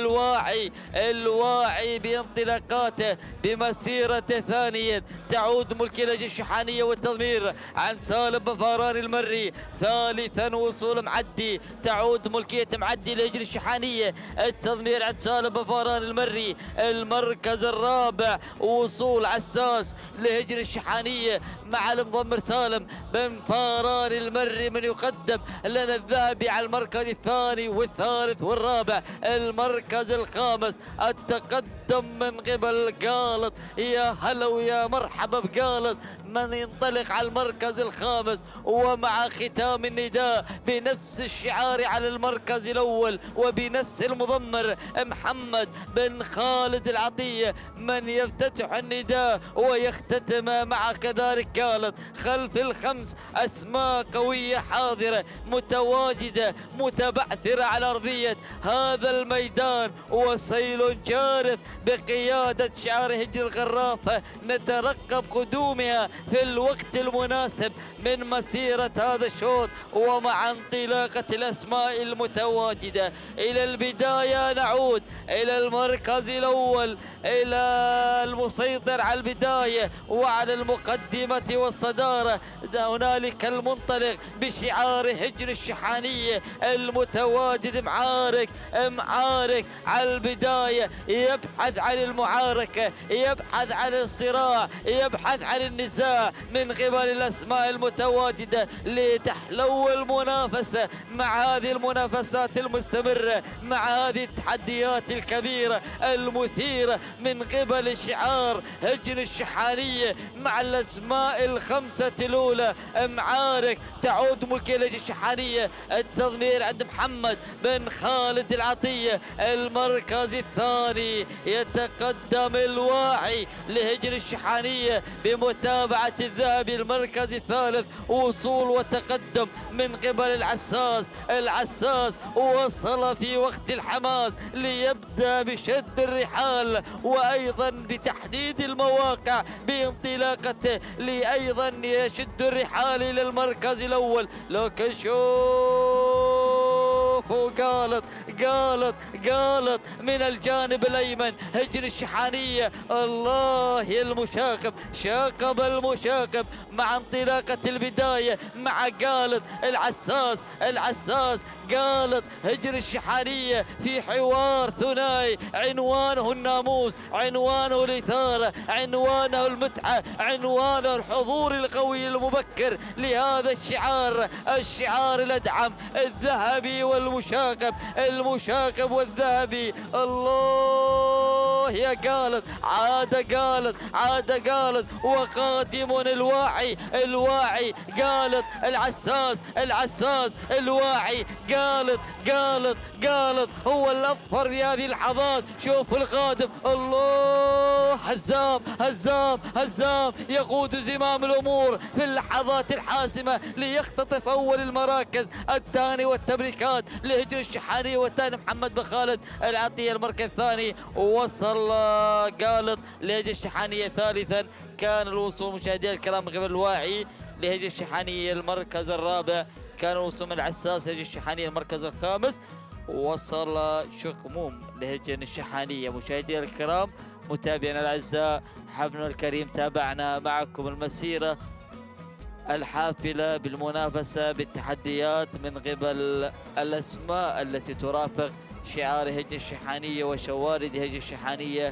الواعي بانطلاقاته بمسيرة ثانية. تعود ملكية لهجر الشحانية والتضمير عن سالم بن فاران المري. ثالثا وصول معدي. تعود ملكية معدي لهجر الشحانية التضمير عند سالم بن فاران المري. المركز الرابع وصول عساس لهجر الشحانية مع المضمر سالم بن فاران المري من يقدم لنا الذهبي على المركز الثاني والثالث والرابع. المركز الخامس التقدم من قبل قالط. يا هلا ويا مرحبا بقالط من ينطلق على المركز الخامس ومع ختام النداء بنفس الشعار على المركز الأول وبنفس المضمر محمد بن خالد العطية من يفتتح النداء ويختتم مع كذلك قالط. خلف الخمس أسماء قوية حاضرة متواجدة متبعثرة على أرضية هذا الميدان، وسيل جارف بقيادة شعار هجر الغرافة نترقب قدومها في الوقت المناسب من مسيرة هذا الشوط ومع انطلاقة الأسماء المتواجدة. إلى البداية نعود إلى المركز الأول، إلى المسيطر على البداية وعلى المقدمة والصدارة. هنالك المنطلق بشعار هجر الشحانية المتواجد معارك على البداية، يبحث عن المعاركة، يبحث عن الصراع، يبحث عن النزاع من قبل الأسماء المتواجدة لتحلو المنافسة مع هذه المنافسات المستمرة، مع هذه التحديات الكبيرة المثيرة من قبل شعار هجر الشحانية مع الأسماء الخمسة الأولى. معارك تعود ملكية لهجر الشحانية التضمير عند محمد بن خالد العطية. المركز الثاني الثاني يتقدم الواعي لهجن الشحانية بمتابعة الذهبي المركز الثالث. وصول وتقدم من قبل العساس. العساس وصل في وقت الحماس ليبدأ بشد الرحال وأيضا بتحديد المواقع بانطلاقته لأيضا يشد الرحال إلى المركز الأول. لكن شوفوا قالت من الجانب الأيمن هجن الشحانية. الله يا المشاقب، شاقب المشاقب مع انطلاقة البداية مع قالت العساس قالت هجن الشحانية في حوار ثنائي عنوانه الناموس، عنوانه الإثارة، عنوانه المتعة، عنوانه الحضور القوي المبكر لهذا الشعار الأدعم، الذهبي والمشاقب، المشاقب والذهبي. الله يا قالت، عاد قالت وقادم الواعي قالت العساس الواعي قالت هو الأظفر في هذه اللحظات. شوفوا القادم، الله هزام يقود زمام الأمور في اللحظات الحاسمة ليختطف أول المراكز. الثاني والتبريكات لهجن الشحانية والثاني محمد بن خالد العطية المركز الثاني. وصل قالت لهجن الشحانية ثالثا. كان الوصول مشاهدينا الكرام من قبل الواعي لهجن الشحانية المركز الرابع. كان الوصول من العساس لهجن الشحانية المركز الخامس. وصل شقموم لهجن الشحانية. مشاهدينا الكرام متابعينا الاعزاء حفلنا الكريم تابعنا معكم المسيرة الحافلة بالمنافسة بالتحديات من قبل الأسماء التي ترافق شعار هجن الشحانية وشوارد هجن الشحانية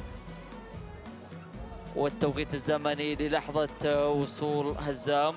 والتوقيت الزمني للحظة وصول هزام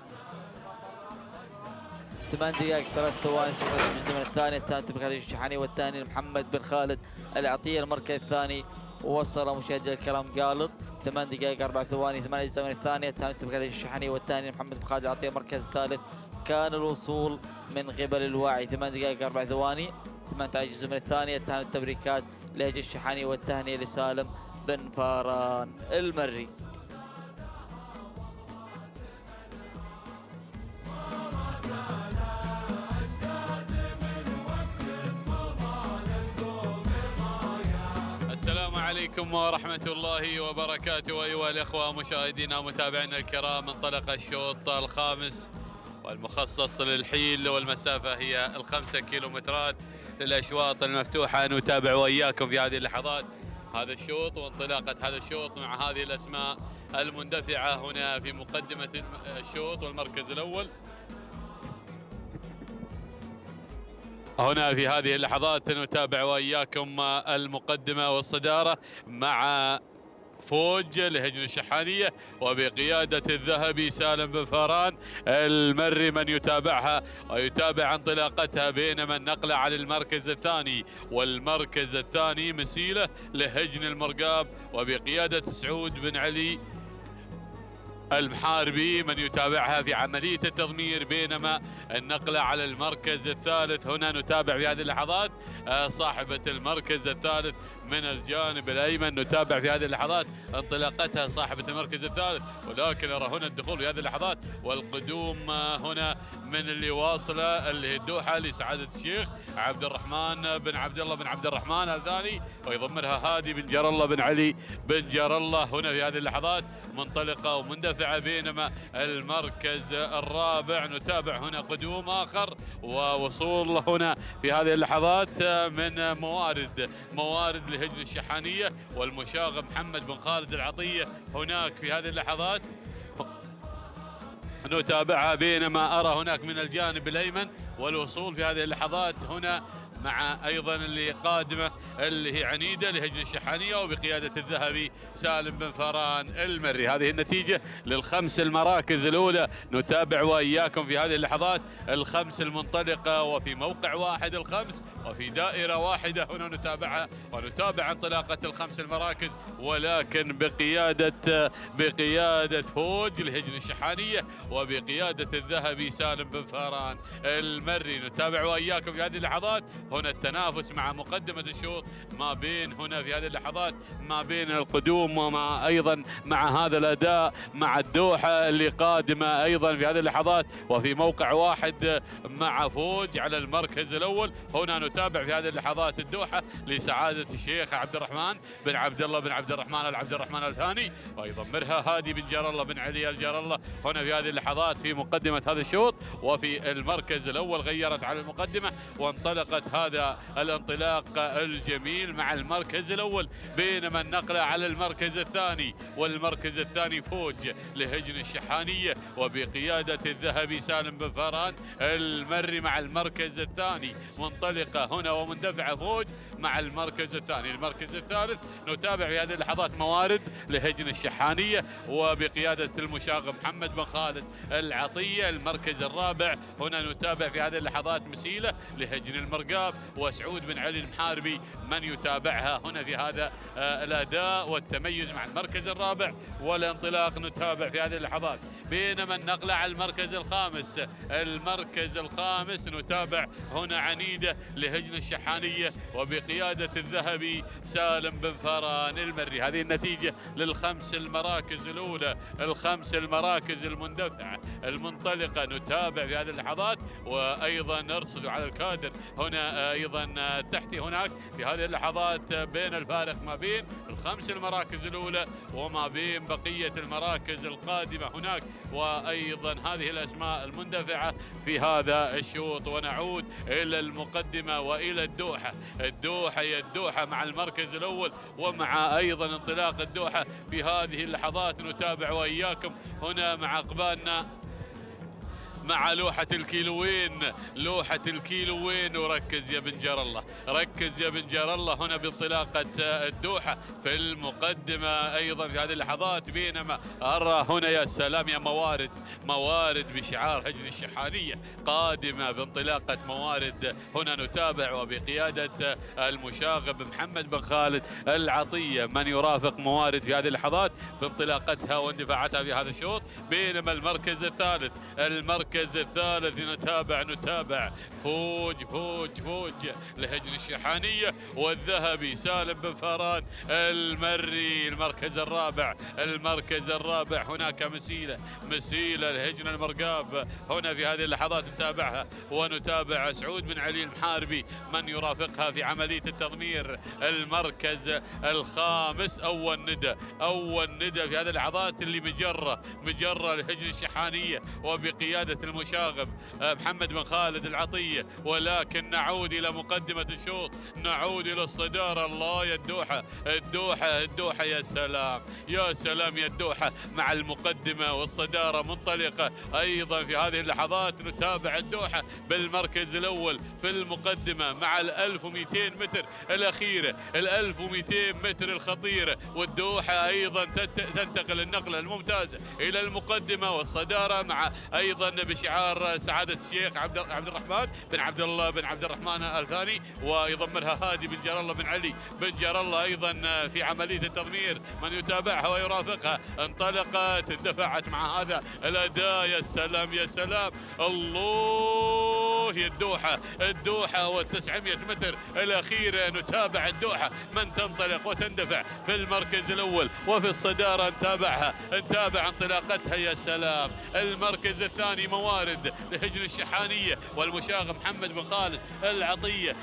8 دقائق 3 ثواني 0 من الزمن الثاني. الثالث بن خالد الشحاني والثاني محمد بن خالد العطية المركز الثاني. وصل مشاهدينا الكرام قالط 8 دقائق 4 ثواني 8 الزمن الثاني. الثالث بن خالد الشحاني والثاني محمد بن خالد العطية المركز الثالث. كان الوصول من قبل الواعي 8 دقائق 4 ثواني 18 الزمن الثاني. الثاني التبريكات لهجن الشحاني والتهنئة لسالم بن فاران المري. السلام عليكم ورحمة الله وبركاته. أيها الأخوة مشاهدينا ومتابعينا الكرام، انطلق الشوط الخامس والمخصص للحيل والمسافة هي ال5 كيلومترات للأشواط المفتوحة. نتابع وإياكم في هذه اللحظات هذا الشوط وانطلاقة هذا الشوط مع هذه الأسماء المندفعة هنا في مقدمة الشوط والمركز الأول. هنا في هذه اللحظات نتابع وإياكم المقدمة والصدارة مع فوج لهجن الشحانية وبقيادة الذهبي سالم بن فاران المري من يتابعها ويتابع انطلاقتها، بينما النقلة على المركز الثاني والمركز الثاني مسيلة لهجن المرقاب وبقيادة سعود بن علي المحاربي من يتابعها في عملية التضمير، بينما النقلة على المركز الثالث هنا نتابع في هذه اللحظات صاحبة المركز الثالث من الجانب الأيمن. نتابع في هذه اللحظات انطلاقتها صاحبة المركز الثالث، ولكن أرى هنا الدخول في هذه اللحظات والقدوم هنا من اللي واصلة اللي هي الدوحة لسعادة الشيخ عبد الرحمن بن عبد الله بن عبد الرحمن الثاني، ويضمرها هادي بن جار الله بن علي بن جار الله. هنا في هذه اللحظات منطلقة ومندفعة، بينما المركز الرابع نتابع هنا قدوم آخر ووصول هنا في هذه اللحظات من موارد لهجن الشحانية والمشاغب محمد بن خالد العطية. هناك في هذه اللحظات نتابعها، بينما أرى هناك من الجانب الأيمن والوصول في هذه اللحظات هنا مع أيضا اللي قادمة اللي هي عنيدة لهجن الشحانية وبقيادة الذهبي سالم بن فاران المري. هذه النتيجة للخمس المراكز الأولى. نتابع وإياكم في هذه اللحظات الخمس المنطلقة وفي موقع واحد الخمس وفي دائرة واحدة هنا نتابعها ونتابع انطلاقة الخمس المراكز، ولكن بقيادة فوج لهجن الشحانية وبقيادة الذهبي سالم بن فاران المري. نتابع وإياكم في هذه اللحظات هنا التنافس مع مقدمة الشوط ما بين هنا في هذه اللحظات ما بين القدوم وما أيضا مع هذا الأداء مع الدوحة اللي قادمة أيضا في هذه اللحظات وفي موقع واحد مع فوج على المركز الأول. هنا نتابع في هذه اللحظات الدوحة لسعادة الشيخ عبد الرحمن بن عبد الله بن عبد الرحمن الثاني، ويضمرها هادي بن جار الله بن علي الجار الله هنا في هذه اللحظات في مقدمة هذا الشوط. وفي المركز الأول غيرت على المقدمة وانطلقت هذا الانطلاق الجميل مع المركز الأول، بينما النقلة على المركز الثاني، والمركز الثاني فوج لهجن الشحانية وبقيادة الذهبي سالم بن فاران المري مع المركز الثاني، منطلقة هنا ومندفعة فوج مع المركز الثاني. المركز الثالث نتابع في هذه اللحظات موارد لهجن الشحانية وبقيادة المشاغب محمد بن خالد العطية. المركز الرابع هنا نتابع في هذه اللحظات مسيلة لهجن المرقاب وسعود بن علي المحاربي من يتابعها هنا في هذا الأداء والتميز مع المركز الرابع. والانطلاق نتابع في هذه اللحظات، بينما النقلة على المركز الخامس. المركز الخامس نتابع هنا عنيدة لهجن الشحانية وبقيادة الذهبي سالم بن فاران المري. هذه النتيجة للخمس المراكز الأولى، الخمس المراكز المندفعة المنطلقة. نتابع في هذه اللحظات وأيضا نرصد على الكادر هنا أيضا تحتي هناك في هذه اللحظات بين الفارق ما بين الخمس المراكز الأولى وما بين بقية المراكز القادمة هناك، وأيضا هذه الأسماء المندفعة في هذا الشوط. ونعود إلى المقدمة وإلى الدوحة. الدوحة مع المركز الأول ومع أيضا انطلاق الدوحة في هذه اللحظات. نتابع وإياكم هنا مع أقبالنا مع لوحة الكيلوين وركز يا بن جار الله، ركز يا بن جار الله هنا بانطلاقة الدوحة في المقدمة أيضا في هذه اللحظات. بينما أرى هنا يا سلام يا موارد بشعار هجن الشحانية قادمة بانطلاقة موارد. هنا نتابع وبقيادة المشاغب محمد بن خالد العطية من يرافق موارد في هذه اللحظات بانطلاقتها واندفاعاتها في هذا الشوط. بينما المركز الثالث نتابع فوج لهجن الشحانية والذهبي سالم بن فاران المري. المركز الرابع هناك مسيلة لهجن المرقاب هنا في هذه اللحظات نتابعها، ونتابع سعود بن علي المحاربي من يرافقها في عملية التضمير. المركز الخامس أول ندى في هذه اللحظات اللي مجرة لهجن الشحانية وبقيادة المشاغب محمد بن خالد العطية. ولكن نعود إلى مقدمة الشوط، نعود إلى الصدارة. الله يا الدوحة يا سلام يا الدوحة مع المقدمة والصدارة منطلقة أيضا في هذه اللحظات. نتابع الدوحة بالمركز الأول في المقدمة مع 1200 متر الأخيرة، 1200 متر الخطيرة، والدوحة أيضا تنتقل النقلة الممتازة إلى المقدمة والصدارة مع أيضا بشعار سعادة الشيخ عبد الرحمن بن عبد الله بن عبد الرحمن الثاني، ويضمرها هادي بن جار الله بن علي بن جار الله أيضا في عملية التضمير من يتابعها ويرافقها. انطلقت اندفعت مع هذا الأداء. يا سلام الله يا الدوحة والتسعمية متر الأخيرة. نتابع الدوحة من تنطلق وتندفع في المركز الأول وفي الصدارة نتابع انطلاقتها. يا سلام. المركز الثاني موارد لهجن الشحانية والمشاغب محمد بن خالد العطية.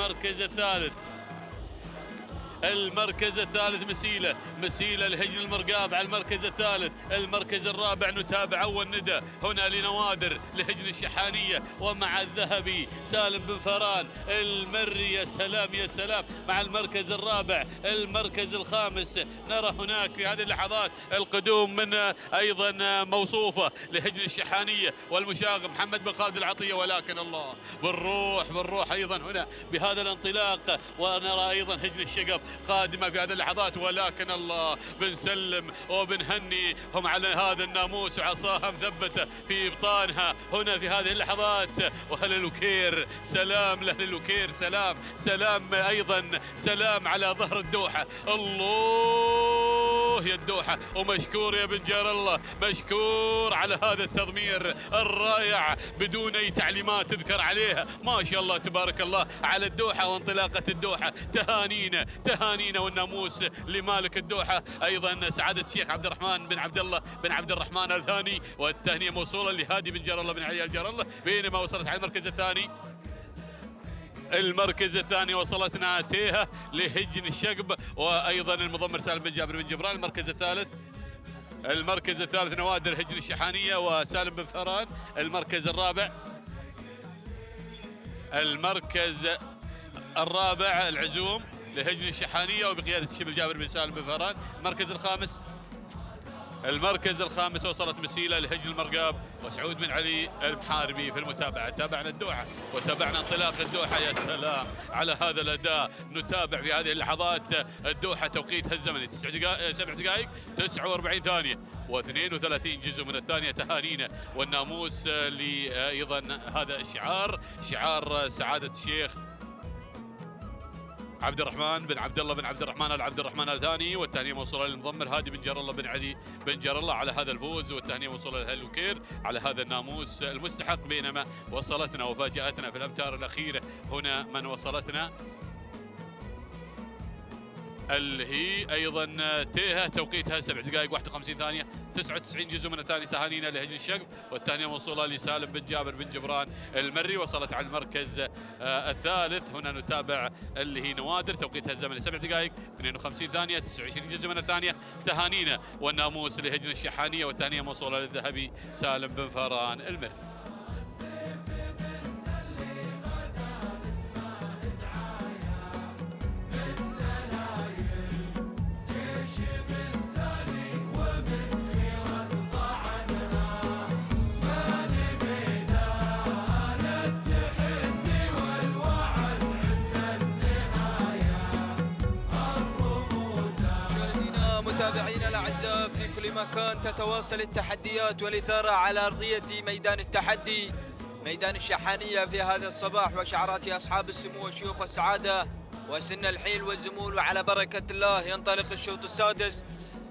المركز الثالث مسيلة لهجن المرقاب على المركز الثالث. المركز الرابع نتابع أول ندى هنا لنوادر لهجن الشحانية ومع الذهبي سالم بن فاران المري. يا سلام مع المركز الرابع. المركز الخامس نرى هناك في هذه اللحظات القدوم من أيضا موصوفة لهجن الشحانية والمشاغب محمد بن خالد العطية. ولكن الله بالروح أيضا هنا بهذا الانطلاق. ونرى أيضا هجن الشقب قادمة في هذه اللحظات. ولكن الله بن سلم وبن هني هم على هذا الناموس وعصاها مثبتة في إبطانها هنا في هذه اللحظات. وهل الوكير سلام لأهل الوكير، سلام أيضا سلام على ظهر الدوحة. الله اوه يا الدوحه، ومشكور يا بن جار الله، مشكور على هذا التضمير الرائع بدون اي تعليمات تذكر عليها. ما شاء الله تبارك الله على الدوحه وانطلاقه الدوحه. تهانينا تهانينا والناموس لمالك الدوحه، ايضا سعاده الشيخ عبد الرحمن بن عبد الله بن عبد الرحمن الثاني، والتهنئه موصوله لهادي بن جار الله بن علي الجار الله. بينما وصلت على المركز الثاني، المركز الثاني وصلتنا تيها لهجن الشقب، وايضا المضمر سالم بن جابر بن جبران. المركز الثالث نوادر هجن الشحانيه وسالم بن فهران. المركز الرابع العزوم لهجن الشحانيه وبقياده الشبل جابر بن سالم بن فهران. المركز الخامس وصلت مسيله لهجن المرقاب وسعود بن علي المحاربي في المتابعه. تابعنا الدوحه وتابعنا انطلاق الدوحه. يا سلام على هذا الاداء. نتابع في هذه اللحظات الدوحه توقيتها الزمني 7 دقائق 49 ثانيه و32 جزء من الثانيه. تهانينا والناموس ايضا هذا الشعار، شعار سعاده الشيخ عبد الرحمن بن عبد الله بن عبد الرحمن ال عبد الرحمن الثاني، والتهنئه موصوله للمضمر هادي بن جار الله بن علي بن جار الله على هذا الفوز، والتهنئه موصوله لهالوكير على هذا الناموس المستحق. بينما وصلتنا وفاجاتنا في الامتار الاخيره هنا من وصلتنا اللي هي ايضا تيها توقيتها 7 دقائق 51 ثانيه 99 جزء من الثاني. تهانينا لهجن الشقب، والتهنئه موصوله لسالم بن جابر بن جبران المري. وصلت على المركز الثالث. هنا نتابع اللي هي نوادر توقيتها الزمني 7 دقائق 52 ثانيه 29 جزء من الثانيه. تهانينا والناموس لهجن الشحانيه، والتهنئه موصوله للذهبي سالم بن فهران المري. متابعينا الاعزاء في كل مكان، تتواصل التحديات والاثاره على ارضيه ميدان التحدي، ميدان الشحانيه في هذا الصباح، وشعارات اصحاب السمو والشيوخ والسعاده وسن الحيل والزمول. وعلى بركه الله ينطلق الشوط السادس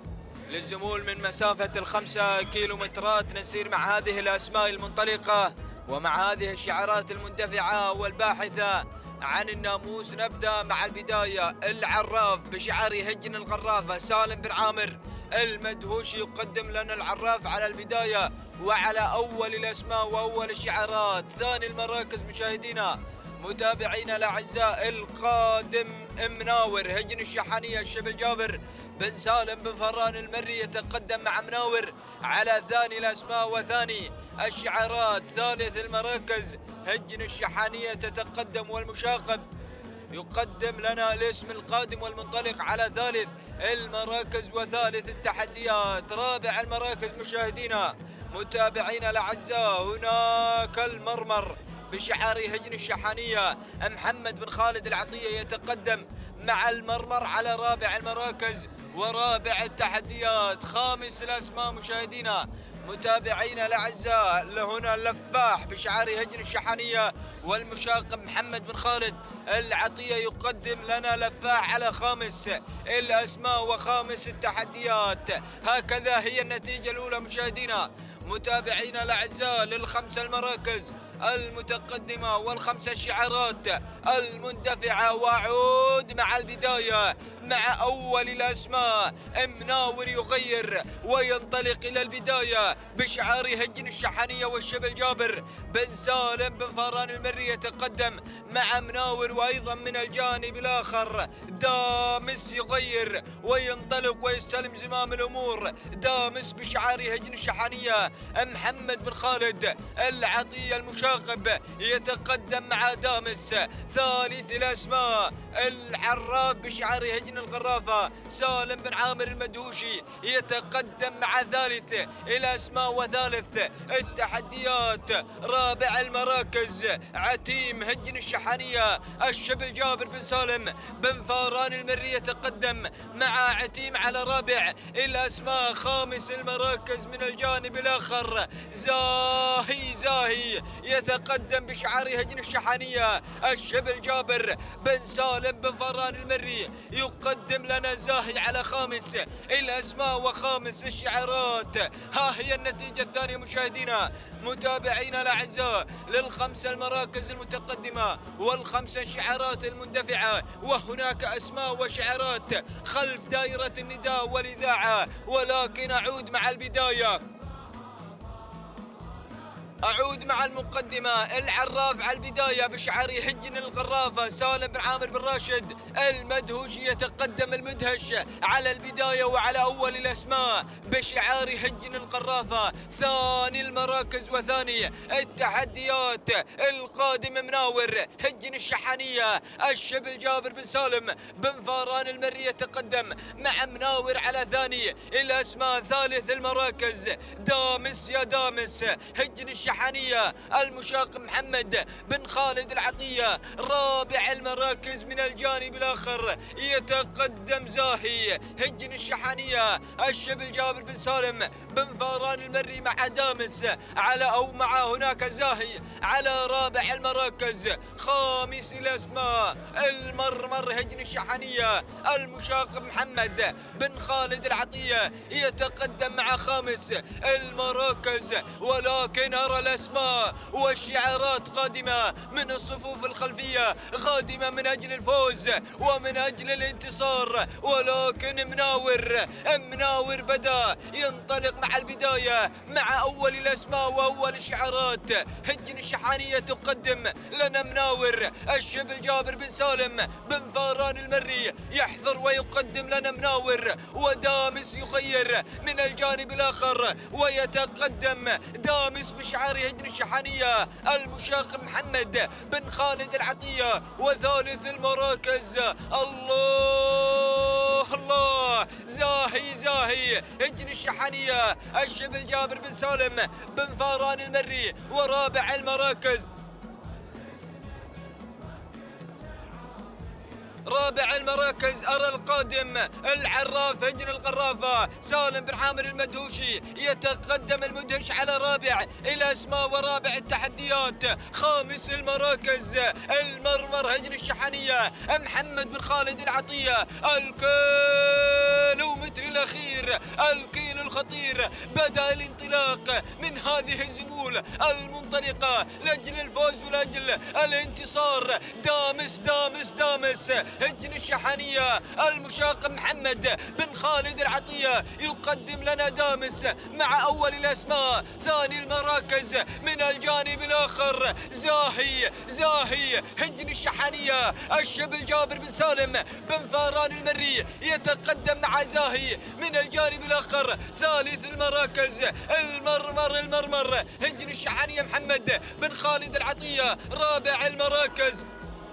للزمول من مسافه 5 كيلومترات. نسير مع هذه الاسماء المنطلقه ومع هذه الشعارات المندفعه والباحثه عن الناموس. نبدأ مع البداية العراف بشعار هجن الغرافة سالم بن عامر المدهوش يقدم لنا العراف على البداية وعلى أول الأسماء وأول الشعارات. ثاني المراكز مشاهدينا متابعينا الأعزاء القادم مناور هجن الشحانية الشبل جابر بن سالم بن فهران المري يتقدم مع مناور على ثاني الأسماء وثاني الشعارات. ثالث المراكز هجن الشحانية تتقدم والمشاقب يقدم لنا الاسم القادم والمنطلق على ثالث المراكز وثالث التحديات. رابع المراكز مشاهدينا متابعينا الأعزاء هناك المرمر بشعار هجن الشحانية محمد بن خالد العطية يتقدم مع المرمر على رابع المراكز ورابع التحديات. خامس الأسماء مشاهدينا متابعينا الاعزاء لهنا اللفاح بشعار هجن الشحانيه والمشاقب محمد بن خالد العطيه يقدم لنا لفاح على خامس الاسماء وخامس التحديات. هكذا هي النتيجه الاولى مشاهدينا متابعينا الاعزاء للخمس المراكز المتقدمة والخمس الشعارات المندفعة. وأعود مع البداية مع أول الأسماء. مناور يغير وينطلق إلى البداية بشعار هجن الشحانية والشبل جابر بن سالم بن فهران المري يتقدم مع مناور، وأيضا من الجانب الآخر دامس يغير وينطلق ويستلم زمام الأمور. دامس بشعار هجن الشحانية محمد بن خالد العطية المشاقب يتقدم مع دامس. ثالث الأسماء العراف بشعار هجن الغرافة سالم بن عامر المدهوشي يتقدم مع ثالث الأسماء وثالث التحديات. رابع المراكز عتيم هجن الشحانية الشبل جابر بن سالم بن فهران المري يتقدم مع عتيم على رابع الأسماء. خامس المراكز من الجانب الآخر زاهي يتقدم بشعار هجن الشحانية الشبل جابر بن سالم سالم بن فاران المري يقدم لنا زاهي على خامس الأسماء وخامس الشعارات. ها هي النتيجة الثانية مشاهدينا متابعينا الأعزاء للخمسة المراكز المتقدمة والخمسة الشعارات المندفعة، وهناك أسماء وشعارات خلف دائرة النداء والإذاعة. ولكن أعود مع البداية، أعود مع المقدمة. العراف على البداية بشعار هجن الغرافة سالم بن عامر بن راشد المدهوش يتقدم المدهش على البداية وعلى أول الأسماء بشعار هجن الغرافة. ثاني المراكز وثاني التحديات القادم مناور هجن الشحانية الشبل جابر بن سالم بن فاران المري يتقدم مع مناور على ثاني الأسماء. ثالث المراكز دامس يا دامس هجن الشحانية المشاق محمد بن خالد العطية. رابع المراكز من الجانب الآخر يتقدم زاهي هجن الشحانية الشبل جابر بن سالم بن فاران المري مع دامس على أو مع هناك زاهي على رابع المراكز. خامس الأسماء المرمر هجن الشحانية المشاق محمد بن خالد العطية يتقدم مع خامس المراكز. ولكن أرى الأسماء والشعارات قادمة من الصفوف الخلفية، قادمة من أجل الفوز ومن أجل الانتصار. ولكن مناور بدأ ينطلق مع البداية مع أول الأسماء وأول الشعارات. هجن الشحانية تقدم لنا مناور الشبل جابر بن سالم بن فاران المري يحضر ويقدم لنا مناور، ودامس يغير من الجانب الآخر ويتقدم دامس بشعار هجن الشحانية المشاق محمد بن خالد العطية. وثالث المراكز الله زاهي هجن الشحانية الشبل جابر بن سالم بن فاران المري. ورابع المراكز أرى القادم العراف هجن الغرافة سالم بن عامر المدهوشي يتقدم المدهش على رابع الأسماء ورابع التحديات. خامس المراكز المرمر هجن الشحانية محمد بن خالد العطية. الكيلومتر الأخير الكيلو الخطير بدأ الانطلاق من هذه الزمول المنطلقة لأجل الفوز ولأجل الانتصار. دامس هجن الشحانية المشاق محمد بن خالد العطية يقدم لنا دامس مع أول الأسماء. ثاني المراكز من الجانب الآخر زاهي هجن الشحانية الشبل جابر بن سالم بن فاران المري يتقدم مع زاهي من الجانب الآخر. ثالث المراكز المرمر هجن الشحانية محمد بن خالد العطية. رابع المراكز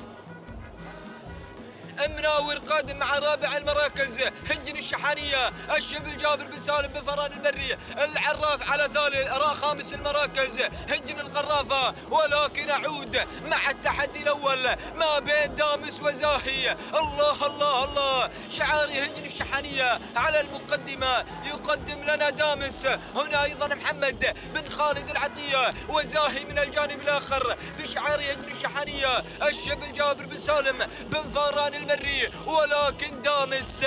مناور قادم مع رابع المراكز هجن الشحانية الشبل جابر بن سالم بن فاران المري. العراف على خامس المراكز هجن الغرافة. ولكن أعود مع التحدي الأول ما بين دامس وزاهي. الله شعار هجن الشحانية على المقدمة يقدم لنا دامس، هنا أيضا محمد بن خالد العطية، وزاهي من الجانب الآخر بشعار هجن الشحانية الشبل جابر بن سالم بن فاران المري. ولكن دامس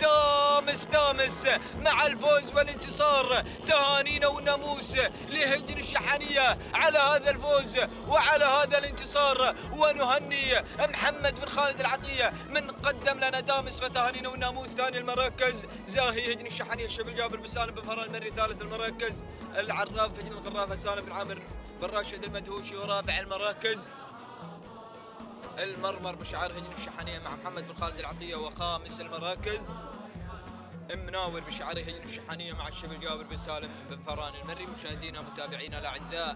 مع الفوز والانتصار. تهانينا والناموس لهجن الشحانية على هذا الفوز وعلى هذا الانتصار. ونهني محمد بن خالد العطية من قدم لنا دامس، فتهانينا والناموس. ثاني المراكز زاهي هجن الشحانية الشبل جابر بن سالم بن فاران المري. ثالث المراكز العراف هجن الغرافة سالم بن عامر بن راشد المدهوشي. ورابع المراكز المرمر بشعار هجن الشحانية مع محمد بن خالد العطية. وخامس المراكز مناور بشعار هجن الشحانية مع الشبل جابر بن سالم بن فاران المري. مشاهدينا متابعينا الأعزاء،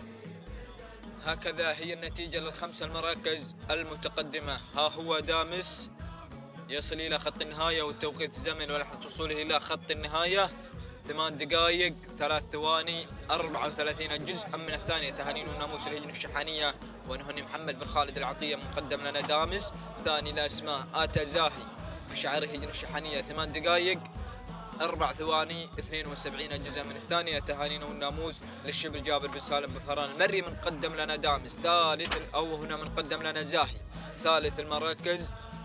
هكذا هي النتيجة للخمسة المراكز المتقدمة. ها هو دامس يصل إلى خط النهاية والتوقيت الزمني ولحظة وصوله إلى خط النهاية 8 دقائق 3 ثواني 34 جزءا من الثانية. تهانينا والناموس لهجن الشحانية، ونهني محمد بن خالد العطية مقدم لنا دامس. ثاني الأسماء آتا زاهي بشعار هجن الشحانية 8 دقائق 4 ثواني 72 جزءا من الثانية. تهانينا والناموس للشبل جابر بن سالم بن فاران المري من قدم لنا دامس. هنا من قدم لنا زاهي. ثالث المراكز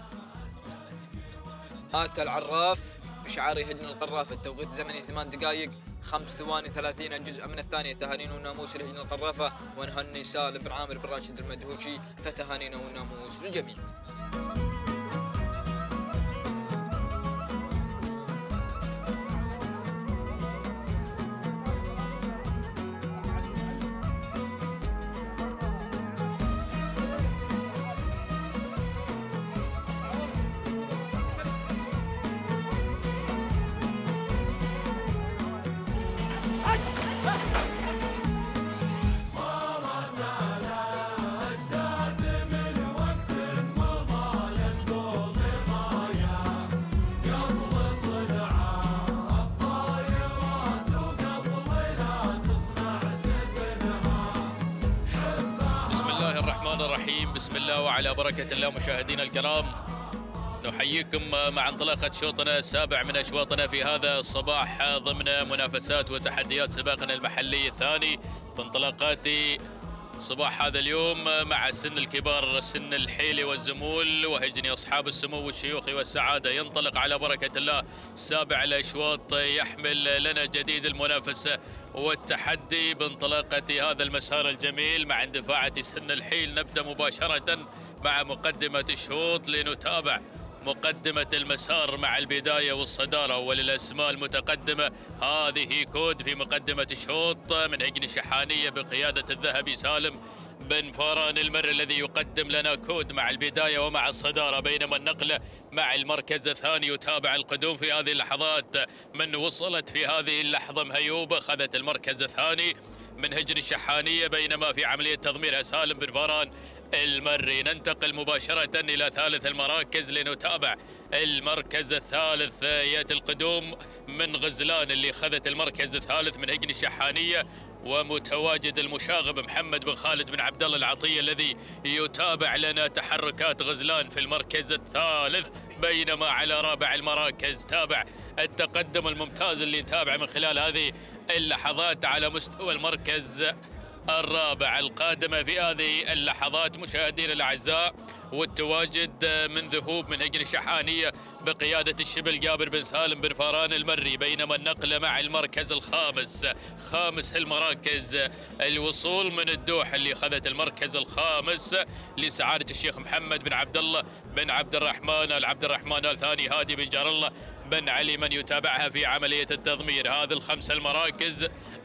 هات العراف بشعار هجن القرافة. التوقيت الزمني 8 دقائق 5 ثواني 30 الجزء من الثانية. تهانينا والناموس لهجن القرافة، ونهني سالم بن عامر بن راشد المدهوشي، فتهانينا والناموس للجميع. بسم الله وعلى بركة الله. مشاهدينا الكرام، نحييكم مع انطلاقة شوطنا السابع من أشواطنا في هذا الصباح ضمن منافسات وتحديات سباقنا المحلي الثاني بانطلاقات صباح هذا اليوم مع السن الكبار، سن الحيل والزمول وهجني أصحاب السمو والشيوخ والسعادة. ينطلق على بركة الله سابع الأشواط، يحمل لنا جديد المنافسة والتحدي بانطلاقة هذا المسار الجميل مع اندفاعة سن الحيل. نبدأ مباشرة مع مقدمة الشوط لنتابع مقدمة المسار مع البداية والصدارة وللأسماء المتقدمة. هذه كود في مقدمة الشوط من هجن الشحانية بقيادة الذهبي سالم بن فاران المري الذي يقدم لنا كود مع البداية ومع الصدارة، بينما النقلة مع المركز الثاني يتابع القدوم في هذه اللحظات. من وصلت في هذه اللحظة مهيوبة أخذت المركز الثاني من هجن الشحانية، بينما في عملية تضميرها سالم بن فاران المري. ننتقل مباشرة إلى ثالث المراكز لنتابع المركز الثالث. يأتي القدوم من غزلان اللي أخذت المركز الثالث من هجن الشحانية، ومتواجد المشاغب محمد بن خالد بن عبد الله العطية الذي يتابع لنا تحركات غزلان في المركز الثالث. بينما على رابع المراكز تابع التقدم الممتاز اللي نتابع من خلال هذه اللحظات على مستوى المركز الرابع القادمة في هذه اللحظات مشاهدينا الأعزاء، والتواجد من ذهوب من هجن الشحانية بقيادة الشبل جابر بن سالم بن فاران المري. بينما النقلة مع المركز الخامس، خامس المراكز، الوصول من الدوحة اللي أخذت المركز الخامس لسعادة الشيخ محمد بن عبد الله بن عبد الرحمن الثاني هادي بن جار الله بن علي من يتابعها في عملية التضمير. هذه الخمس المراكز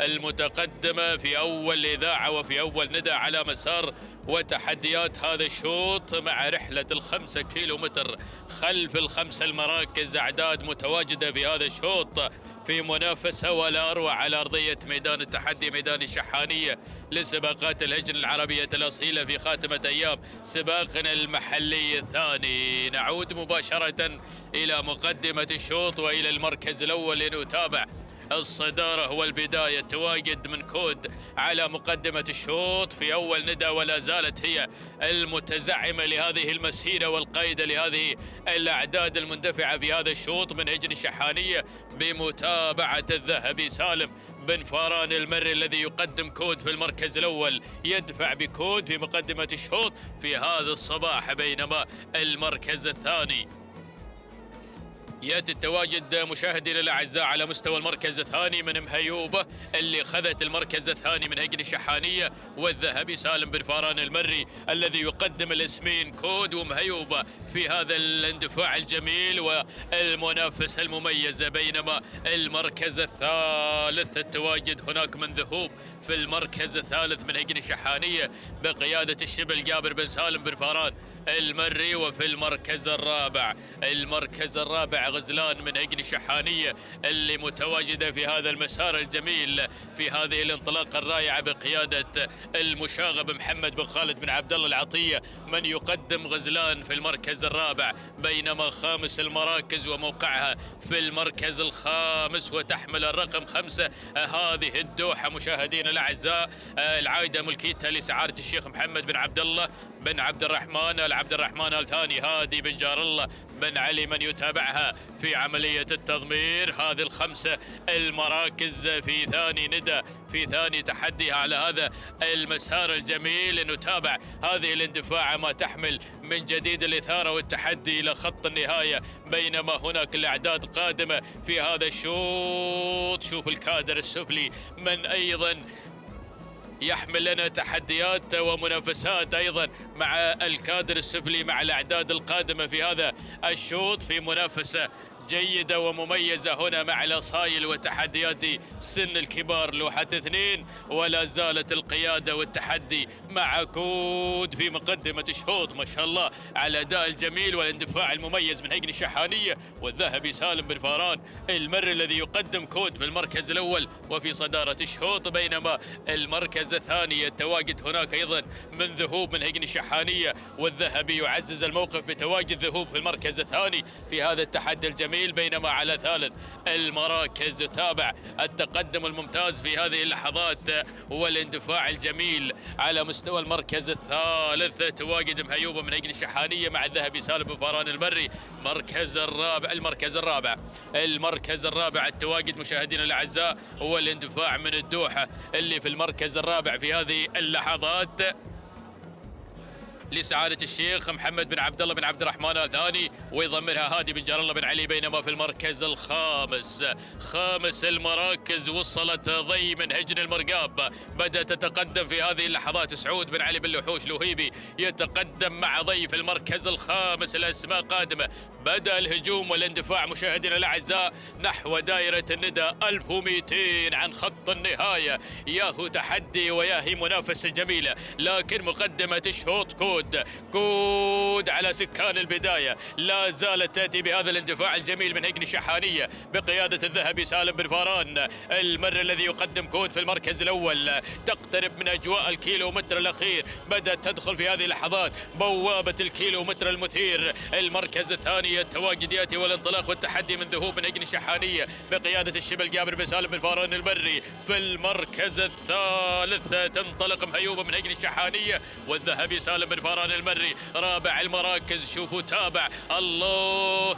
المتقدمة في أول إذاعة وفي أول ندى على مسار وتحديات هذا الشوط مع رحلة ال5 كيلومتر خلف الخمس المراكز. أعداد متواجدة في هذا الشوط في منافسة ولا أروع على أرضية ميدان التحدي، ميدان الشحانية لسباقات الهجن العربية الأصيلة في خاتمة أيام سباقنا المحلي الثاني. نعود مباشرة إلى مقدمة الشوط وإلى المركز الأول لنتابع الصدارة والبداية. تواجد من كود على مقدمة الشوط في أول ندى، ولا زالت هي المتزعمة لهذه المسيرة والقائدة لهذه الأعداد المندفعة في هذا الشوط من هجن الشحانية بمتابعة الذهبي سالم بن فاران المري الذي يقدم كود في المركز الأول، يدفع بكود في مقدمة الشوط في هذا الصباح. بينما المركز الثاني يأتي التواجد مشاهدينا الأعزاء على مستوى المركز الثاني من مهيوبة اللي أخذت المركز الثاني من هجن الشحانية، والذهبي سالم بن فاران المري الذي يقدم الاسمين كود ومهيوبة في هذا الاندفاع الجميل والمنافسة المميزة. بينما المركز الثالث التواجد هناك من ذهوب في المركز الثالث من هجن الشحانية بقيادة الشبل جابر بن سالم بن فاران المري. وفي المركز الرابع غزلان من هجن الشحانية اللي متواجدة في هذا المسار الجميل في هذه الانطلاقة الرائعة بقيادة المشاغب محمد بن خالد بن عبد الله العطية من يقدم غزلان في المركز الرابع. بينما خامس المراكز وموقعها في المركز الخامس وتحمل الرقم 5 هذه الدوحة مشاهدينا الأعزاء العائدة ملكيتها لسعادة الشيخ محمد بن عبد الله بن عبد الرحمن عبد الرحمن آل ثاني. هادي بن جار الله بن علي من يتابعها في عملية التضمير. هذه الخمسة المراكز في ثاني ندى، في ثاني تحديها على هذا المسار الجميل. نتابع هذه الاندفاع ما تحمل من جديد الإثارة والتحدي إلى خط النهاية، بينما هناك الأعداد قادمة في هذا الشوط. شوف الكادر السفلي من أيضا يحمل لنا تحديات ومنافسات أيضا مع الكادر السفلي، مع الأعداد القادمة في هذا الشوط، في منافسة جيدة ومميزة هنا مع الأصايل وتحديات سن الكبار. لوحة 2 ولا زالت القيادة والتحدي مع كود في مقدمة الشوط. ما شاء الله على الأداء الجميل والاندفاع المميز من هيجن الشحانية والذهبي سالم بن فاران المري الذي يقدم كود في المركز الأول وفي صدارة الشوط، بينما المركز الثاني التواجد هناك أيضا من ذهوب من هيجن الشحانية والذهبي يعزز الموقف بتواجد ذهوب في المركز الثاني في هذا التحدي الجميل. بينما على ثالث المراكز تتابع التقدم الممتاز في هذه اللحظات والاندفاع الجميل على مستوى المركز الثالث. تواجد مهيوبة من هيجن الشحانية مع الذهبي سالم بن فاران المري. المركز الرابع التواجد مشاهدينا الاعزاء هو الاندفاع من الدوحة اللي في المركز الرابع في هذه اللحظات لسعادة الشيخ محمد بن عبد الله بن عبد الرحمن آل ثاني، ويضمرها هادي بن جار الله بن علي. بينما في المركز الخامس، خامس المراكز وصلت ضي من هجن المرقاب، بدأت تتقدم في هذه اللحظات سعود بن علي بن لحوش لوهيبي يتقدم مع ضي في المركز الخامس. الأسماء قادمة، بدأ الهجوم والاندفاع مشاهدينا الأعزاء نحو دائرة الندى 1200 عن خط النهاية. ياهو تحدي وياهي منافسة جميلة، لكن مقدمة الشوط كود على سكان البداية لا زالت تأتي بهذا الاندفاع الجميل من هيجن الشحانية بقيادة الذهبي سالم بن فاران المر الذي يقدم كود في المركز الأول. تقترب من أجواء الكيلومتر الأخير، بدأت تدخل في هذه اللحظات بوابة الكيلومتر المثير. المركز الثاني التواجد يأتي والانطلاق والتحدي من ذهوب من هيجن الشحانية بقيادة الشبل جابر بن سالم بن فاران المري. في المركز الثالث تنطلق مهيوبة من هيجن الشحانية والذهبي سالم بن فاران المري. رابع المراكز شوفوا تابع الله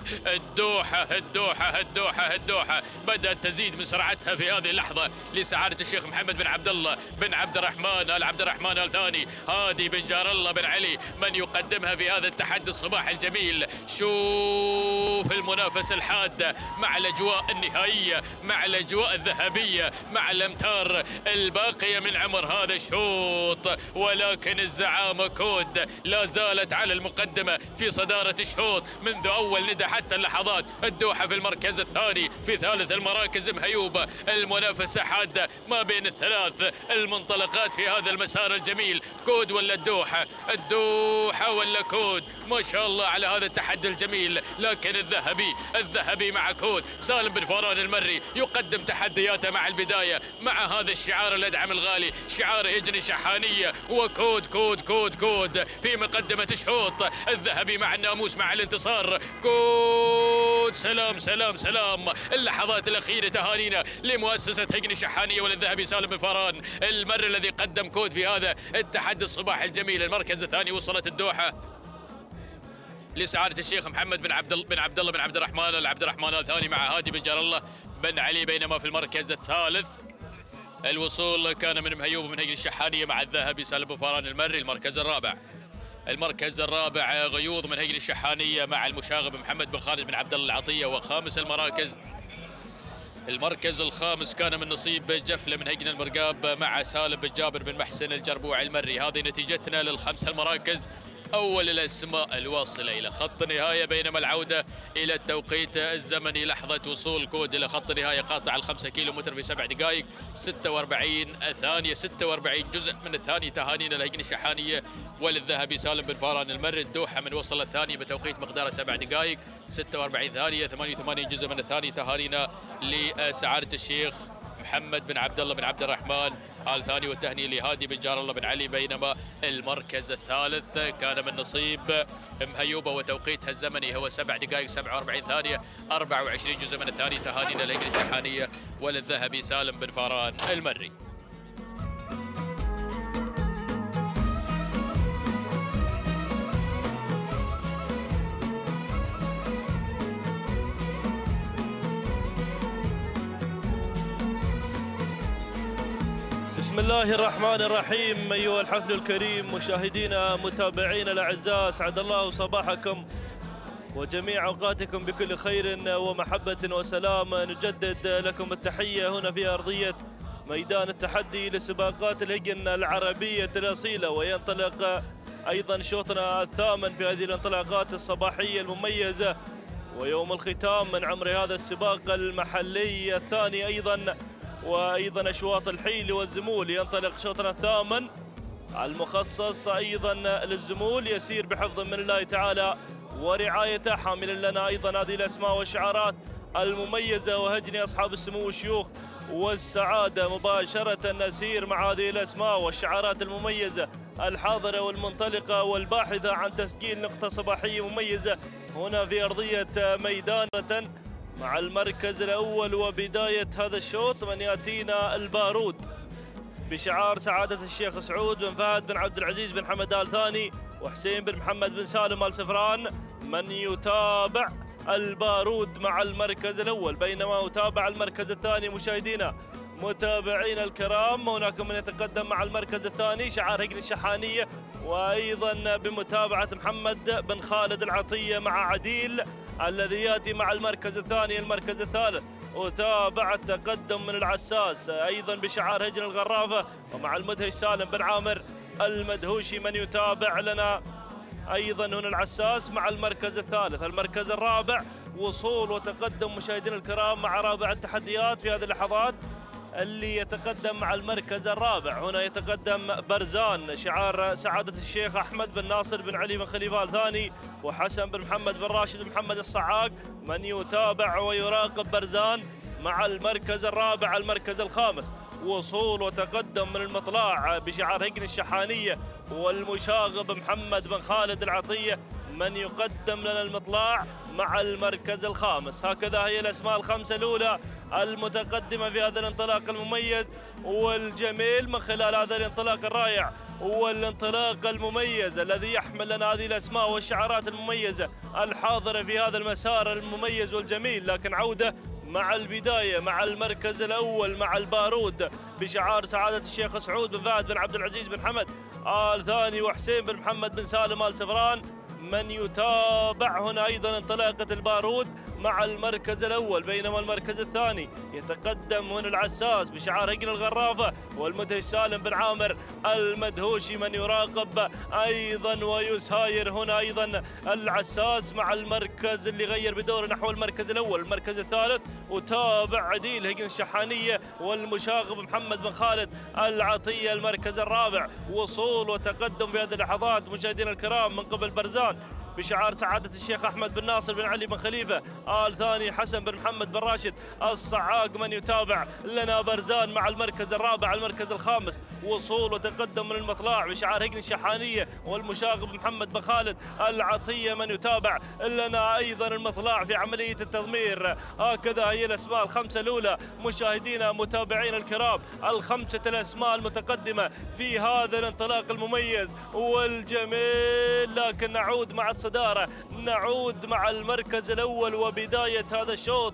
الدوحة بدأت تزيد من سرعتها في هذه اللحظة لسعادة الشيخ محمد بن عبد الله بن عبد الرحمن آل ثاني. هادي بن جار الله بن علي من يقدمها في هذا التحدي الصباح الجميل. شوف المنافسة الحادة مع الأجواء النهائية، مع الأجواء الذهبية، مع الأمتار الباقية من عمر هذا الشوط، ولكن الزعامة كود لا زالت على المقدمة في صدارة الشوط منذ أول ندى حتى اللحظات. الدوحة في المركز الثاني، في ثالث المراكز مهيوبة. المنافسة حادة ما بين الثلاث المنطلقات في هذا المسار الجميل. كود ولا الدوحة ولا كود؟ ما شاء الله على هذا التحدي الجميل. لكن الذهبي مع كود سالم بن فاران المري يقدم تحدياته مع البداية مع هذا الشعار الأدعم الغالي، شعار هيجن الشحانية وكود كود كود كود في مقدمة الشوط. الذهبي مع الناموس مع الانتصار. كود سلام اللحظات الأخيرة تهانينا لمؤسسة هيجن الشحانية وللذهبي سالم بن فاران المر الذي قدم كود في هذا التحدي الصباح الجميل. المركز الثاني وصلت الدوحة لسعادة الشيخ محمد بن عبد الله بن عبد الرحمن آل ثاني مع هادي بن جار الله بن علي. بينما في المركز الثالث الوصول كان من مهيوب من هيجن الشحانية مع الذهبي سالم بن فاران المري. المركز الرابع غيوض من هيجن الشحانية مع المشاغب محمد بن خالد بن عبد الله العطية. وخامس المركز الخامس كان من نصيب جفلة من هيجن المرقاب مع سالم بن جابر بن محسن الجربوع المري. هذه نتيجتنا للخمس المراكز. أول الأسماء الواصلة إلى خط النهاية، بينما العودة إلى التوقيت الزمني لحظة وصول كود إلى خط النهاية قاطع 5 كيلومتر في 7 دقائق 46 ثانية. 46 جزء من الثانية تهانينا لهيجن الشحانية وللذهبي سالم بن فاران المري. الدوحة من وصل الثاني بتوقيت مقداره 7 دقائق 46 ثانية. 88 جزء من الثانية تهانينا لسعادة الشيخ محمد بن عبد الله بن عبد الرحمن آل ثاني، والتهنئة لهادي بن جار الله بن علي. بينما المركز الثالث كان من نصيب مهيوبة وتوقيتها الزمني هو 7 دقائق 47 ثانية 24 جزء من الثانية تهانينا لهيجن الشحانية وللذهبي سالم بن فاران المري. بسم الله الرحمن الرحيم. أيها الحفل الكريم، مشاهدينا متابعينا الأعزاء، أسعد الله صباحكم وجميع أوقاتكم بكل خير ومحبة وسلام. نجدد لكم التحية هنا في أرضية ميدان التحدي لسباقات الهجن العربية الأصيلة، وينطلق أيضا شوطنا الثامن في هذه الانطلاقات الصباحية المميزة، ويوم الختام من عمر هذا السباق المحلي الثاني وأيضا أشواط الحيل والزمول. ينطلق شوطنا الثامن المخصص أيضا للزمول، يسير بحفظ من الله تعالى ورعايته، حاملا لنا أيضا هذه الأسماء والشعارات المميزة وهجني أصحاب السمو والشيوخ والسعادة. مباشرة نسير مع هذه الأسماء والشعارات المميزة الحاضرة والمنطلقة والباحثة عن تسجيل نقطة صباحية مميزة هنا في أرضية ميدان مع المركز الأول. وبداية هذا الشوط من يأتينا البارود بشعار سعادة الشيخ سعود بن فهد بن عبد العزيز بن حمد آل ثاني وحسين بن محمد بن سالم آل سفران. من يتابع البارود مع المركز الأول، بينما يتابع المركز الثاني مشاهدينا متابعينا الكرام هناك من يتقدم مع المركز الثاني شعار هجن الشحانية، وأيضا بمتابعة محمد بن خالد العطية مع عديل الذي يأتي مع المركز الثاني. المركز الثالث وتابع التقدم من العساس أيضا بشعار هجن الغرافة، ومع المدهش سالم بن عامر المدهوشي. من يتابع لنا أيضا هنا العساس مع المركز الثالث. المركز الرابع وصول وتقدم مشاهدينا الكرام مع رابع التحديات في هذه اللحظات اللي يتقدم مع المركز الرابع. هنا يتقدم برزان شعار سعادة الشيخ أحمد بن ناصر بن علي بن خليفة الثاني وحسن بن محمد بن راشد بن محمد الصعاق. من يتابع ويراقب برزان مع المركز الرابع. المركز الخامس وصول وتقدم من المطلع بشعار هجن الشحانية والمشاغب محمد بن خالد العطية. من يقدم لنا المطلع مع المركز الخامس. هكذا هي الأسماء الخمسة الأولى المتقدمة في هذا الانطلاق المميز والجميل من خلال هذا الانطلاق الرائع والانطلاق المميز الذي يحمل لنا هذه الأسماء والشعارات المميزة الحاضرة في هذا المسار المميز والجميل. لكن عودة مع البداية مع المركز الأول مع البارود بشعار سعادة الشيخ سعود بن فهد بن عبد العزيز بن حمد آل ثاني وحسين بن محمد بن سالم آل سفران. من يتابع هنا أيضا انطلاقة البارود مع المركز الأول، بينما المركز الثاني يتقدم هنا العساس بشعار هجن الغرافة والمدهش سالم بن عامر المدهوشي. من يراقب أيضا ويساير هنا أيضا العساس مع المركز اللي غير بدور نحو المركز الأول. المركز الثالث وتابع عديل هجن الشحانية والمشاغب محمد بن خالد العطية. المركز الرابع وصول وتقدم في هذه اللحظات مشاهدينا الكرام من قبل برزان بشعار سعادة الشيخ أحمد بن ناصر بن علي بن خليفة آل ثاني حسن بن محمد بن راشد الصعاق. من يتابع لنا برزان مع المركز الرابع. المركز الخامس وصول وتقدم من المطلع بشعار هجن الشحانية والمشاغب محمد بن خالد العطية. من يتابع لنا أيضا المطلع في عملية التضمير. هكذا هي الأسماء الخمسة الأولى مشاهدينا متابعينا الكرام، الخمسة الأسماء المتقدمة في هذا الانطلاق المميز والجميل. لكن نعود مع الصدارة، نعود مع المركز الأول وبداية هذا الشوط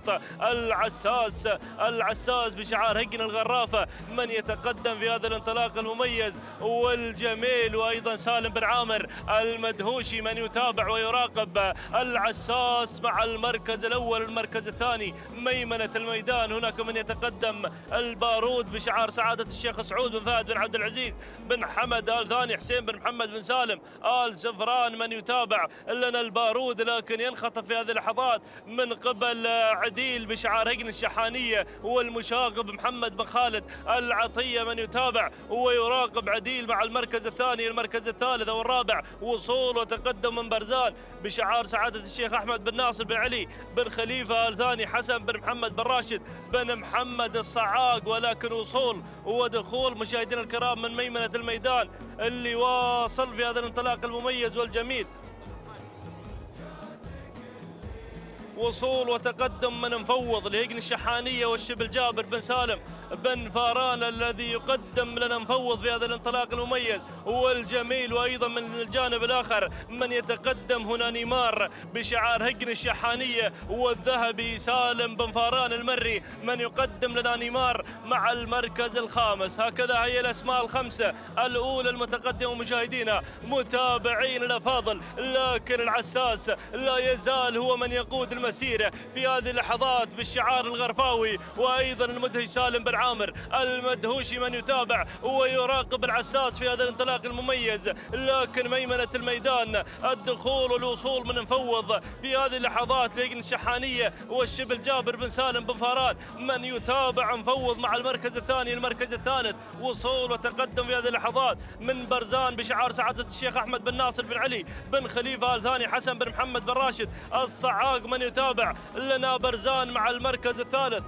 العساس بشعار هجن الغرافة. من يتقدم في هذا الانطلاق المميز والجميل، وأيضا سالم بن عامر المدهوشي. من يتابع ويراقب العساس مع المركز الأول. المركز الثاني ميمنة الميدان، هناك من يتقدم البارود بشعار سعادة الشيخ سعود بن فهد بن عبد العزيز بن حمد آل ثاني حسين بن محمد بن سالم آل سفران. من يتابع لنا البارود لكن ينخطف في هذه اللحظات من قبل عديل بشعار هجن الشحانية والمشاغب محمد بن خالد العطية. من يتابع ويراقب عديل مع المركز الثاني. المركز الثالث والرابع وصول وتقدم من برزان بشعار سعادة الشيخ أحمد بن ناصر بن علي بن خليفة آل ثاني حسن بن محمد بن راشد بن محمد الصعاق. ولكن وصول ودخول مشاهدينا الكرام من ميمنة الميدان اللي واصل في هذا الانطلاق المميز والجميل. وصول وتقدم من مفوض لهجن الشحانية والشبل جابر بن سالم بن فاران الذي يقدم لنا مفوض في هذا الانطلاق المميز والجميل. وأيضا من الجانب الآخر من يتقدم هنا نيمار بشعار هجن الشحانية والذهبي سالم بن فاران المري من يقدم لنا نيمار مع المركز الخامس. هكذا هي الأسماء الخمسة الأولى المتقدمة مشاهدينا متابعين الأفاضل، لكن العساس لا يزال هو من يقود المسيرة في هذه اللحظات بالشعار الغرفاوي، وأيضا المدهش سالم بن عامر المدهوشي من يتابع ويراقب العساس في هذا الانطلاق المميز. لكن ميمنة الميدان الدخول والوصول من مفوض في هذه اللحظات لهجن الشحانية والشبل جابر بن سالم بن فاران من يتابع مفوض مع المركز الثاني. المركز الثالث وصول وتقدم في هذه اللحظات من برزان بشعار سعادة الشيخ أحمد بن ناصر بن علي بن خليفة آل ثاني حسن بن محمد بن راشد الصعاق من يتابع لنا برزان مع المركز الثالث.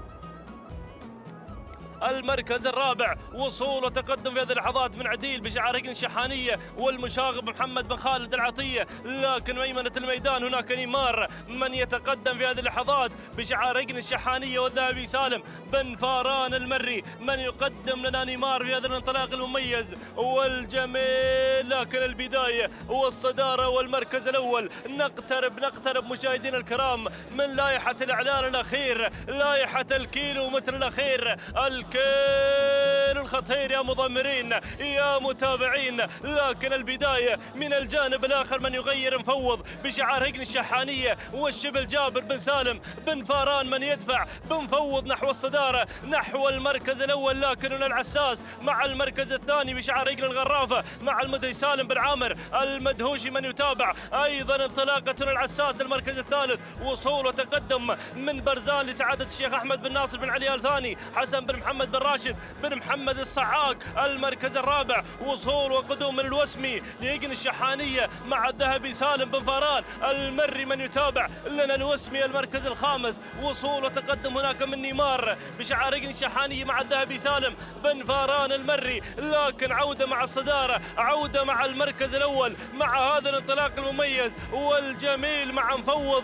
المركز الرابع وصول وتقدم في هذه اللحظات من عديل بشعار هجن الشحانية والمشاغب محمد بن خالد العطية. لكن ميمنة الميدان هناك نيمار من يتقدم في هذه اللحظات بشعار هجن الشحانية والذهبي سالم بن فاران المري من يقدم لنا نيمار في هذا الانطلاق المميز والجميل. لكن البداية والصدارة والمركز الأول نقترب مشاهدينا الكرام من لائحة الإعلان الأخير، لائحة الكيلو متر الأخير، الكيل الخطير يا مضمرين يا متابعين. لكن البداية من الجانب الآخر من يغير مفوض بشعار هجن الشحانية والشبل جابر بن سالم بن فاران من يدفع بمفوض نحو الصدارة نحو المركز الأول. لكن هنا العساس مع المركز الثاني بشعار هجن الغرافة مع المدهش سالم بن عامر المدهوشي من يتابع أيضا انطلاقة العساس. المركز الثالث وصول وتقدم من برزان لسعادة الشيخ أحمد بن ناصر بن علي آل ثاني حسن بن محمد بن راشد بن محمد الصعاق. المركز الرابع وصول وقدوم من الوسمي لهجن الشحانية مع الذهبي سالم بن فاران المري من يتابع لنا الوسمي. المركز الخامس وصول وتقدم هناك من نيمار بشعار هجن الشحانية مع الذهبي سالم بن فاران المري. لكن عودة مع الصدارة، عودة مع المركز الأول مع هذا الانطلاق المميز والجميل مع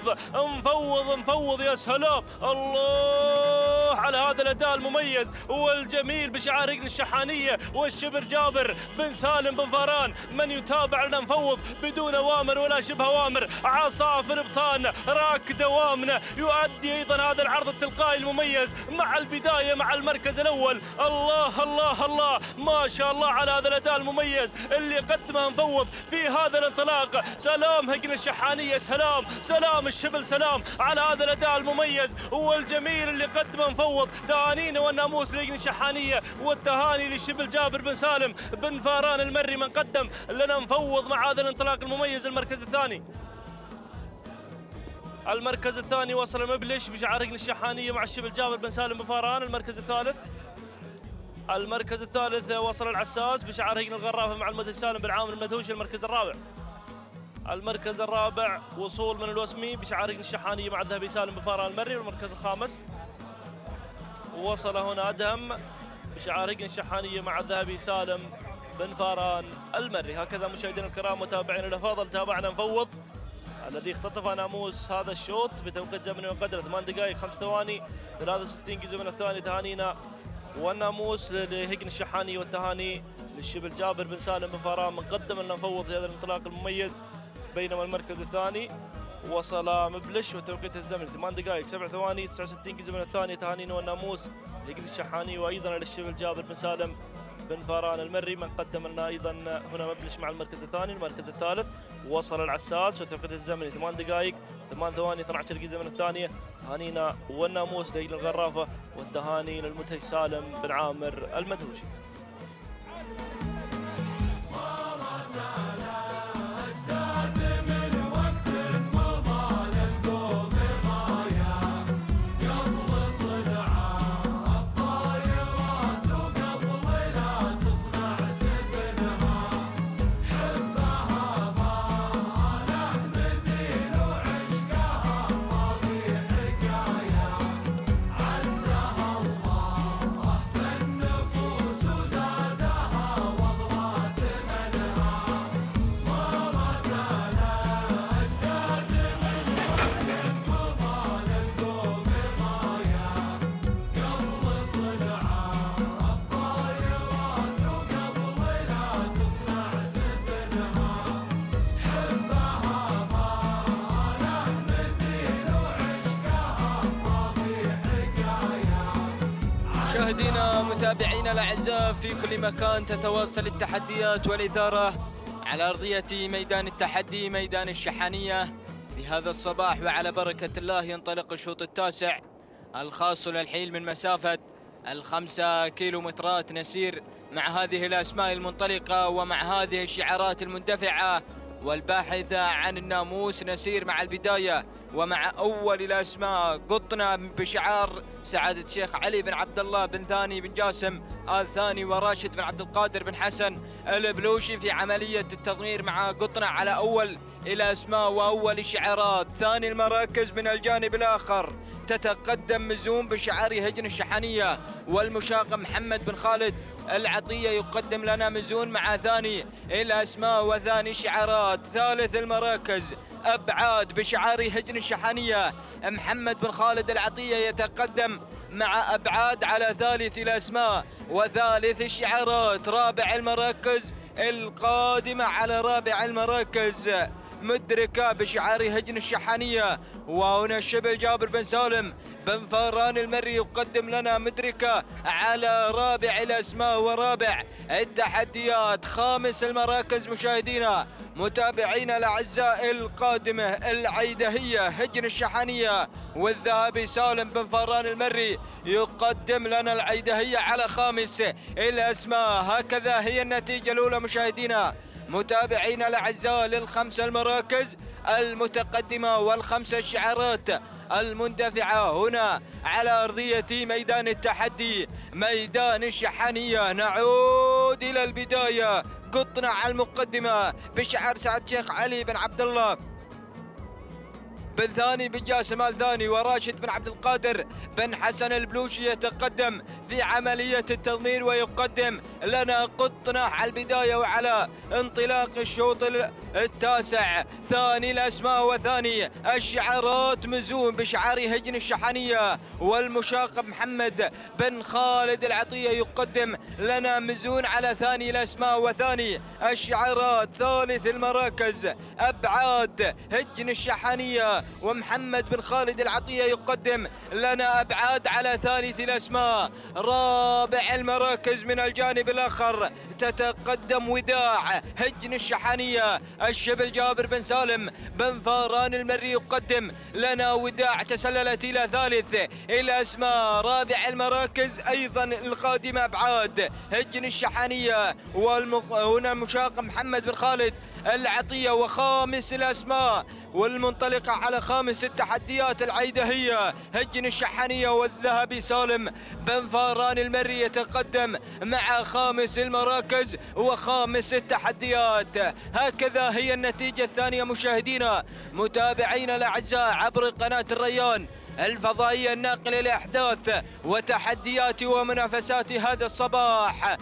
مفوض يا سلام الله على هذا الأداء المميز والجميل بشعار هجن الشحانية والشبر جابر بن سالم بن فاران من يتابع لنا مفوض بدون أوامر ولا شبه أوامر، عصافر بطان راك دوامنا يؤدي أيضا هذا العرض التلقائي المميز مع البداية مع المركز الأول. الله الله الله ما شاء الله على هذا الأداء المميز اللي قدمه مفوض في هذا الانطلاق. سلام هجن الشحانية، سلام الشبل، سلام على هذا الأداء المميز والجميل اللي قدمه مفوض. تهانينا والناموس لهجن الشحانية والتهاني للشبل جابر بن سالم بن فاران المري من قدم لنا مفوض مع هذا الانطلاق المميز. المركز الثاني وصل المبلش بشعار هجن الشحانية مع الشبل جابر بن سالم بن فاران. المركز الثالث وصل العساس بشعار هجن الغرافة مع المدهش سالم بن عامر المدهوشي. المركز الرابع وصول من الوسمي بشعار هجن الشحانية مع الذهبي سالم بن فاران المري. والمركز الخامس وصل هنا أدهم بشعار هجن الشحانية مع الذهبي سالم بن فاران المري. هكذا مشاهدينا الكرام متابعينا الأفاضل تابعنا مفوض الذي اختطف ناموس هذا الشوط بتوقيت زمني وقدره 8 دقائق 5 ثواني 63 جزء من الثاني. تهانينا والناموس لهجن الشحاني والتهاني للشبل جابر بن سالم بن فاران من قدم لنا مفوض في هذا الانطلاق المميز. بينما المركز الثاني وصل مبلش وتوقيت الزمن 8 دقائق 7 ثواني 69 جزء من الثانية. تهانينا والناموس لهجن الشحاني وأيضا للشبل جابر بن سالم بن فاران المري من قدم لنا أيضا هنا مبلش مع المركز الثاني. المركز الثالث وصل العساس وتوقيت الزمني 8 دقائق 8 ثواني 12 جزء من الثانية. تهانينا والناموس لهجن الغرافة والتهاني للمدهش سالم بن عامر المدهوشي. عزها الله فالنفوس زادها مشاهدينا متابعينا الاعزاء في كل مكان، تتواصل التحديات والاثاره على ارضيه ميدان التحدي ميدان الشحانيه في هذا الصباح. وعلى بركه الله ينطلق الشوط التاسع الخاص للحيل من مسافه 5 كيلومترات. نسير مع هذه الاسماء المنطلقه ومع هذه الشعارات المندفعه والباحثة عن الناموس. نسير مع البداية ومع أول الأسماء قطنا بشعار سعادة الشيخ علي بن عبد الله بن ثاني بن جاسم آل ثاني وراشد بن عبد القادر بن حسن البلوشي في عملية التضمير مع قطنا على أول الأسماء وأول الشعارات. ثاني المراكز من الجانب الآخر تتقدم مزوم بشعار هجن الشحانية والمشاق محمد بن خالد العطية يقدم لنا مزون مع ثاني الأسماء وثاني الشعارات. ثالث المراكز أبعاد بشعار هجن الشحانية محمد بن خالد العطية يتقدم مع أبعاد على ثالث الأسماء وثالث الشعارات. رابع المراكز القادمة على رابع المراكز مدركة بشعار هجن الشحانية، وهنا الشبل جابر بن سالم بن فاران المري يقدم لنا مدركة على رابع الأسماء ورابع التحديات. خامس المراكز مشاهدينا متابعينا الأعزاء القادمة العيدهية هجن الشحانية والذهبي سالم بن فاران المري يقدم لنا العيدهية على خامس الأسماء. هكذا هي النتيجة الأولى مشاهدينا متابعينا الأعزاء للخمس المراكز المتقدمة والخمس الشعارات المندفعة هنا على أرضية ميدان التحدي ميدان الشحانية. نعود إلى البداية. قطنا على المقدمة بشعار سعد الشيخ علي بن عبد الله بن ثاني بن جاسم آل ثاني وراشد بن عبد القادر بن حسن البلوشي يتقدم في عملية التضمير ويقدم لنا قطنا على البداية وعلى انطلاق الشوط التاسع. ثاني الأسماء وثاني الشعارات مزون بشعار هجن الشحانية والمشاق محمد بن خالد العطية يقدم لنا مزون على ثاني الأسماء وثاني الشعارات. ثالث المراكز أبعاد هجن الشحانية ومحمد بن خالد العطية يقدم لنا أبعاد على ثالث الأسماء. رابع المراكز من الجانب الآخر تتقدم وداع هجن الشحانية الشبل جابر بن سالم بن فاران المري يقدم لنا وداع تسللت إلى ثالث الأسماء. رابع المراكز أيضا القادمة أبعاد هجن الشحانية هنا المشاق محمد بن خالد العطية. وخامس الأسماء والمنطلقة على خامس التحديات العيدهية هجن الشحانية والذهبي سالم بن فاران المري يتقدم مع خامس المراكز وخامس التحديات. هكذا هي النتيجة الثانية مشاهدينا متابعينا الأعزاء عبر قناة الريان الفضائية الناقلة لأحداث وتحديات ومنافسات هذا الصباح.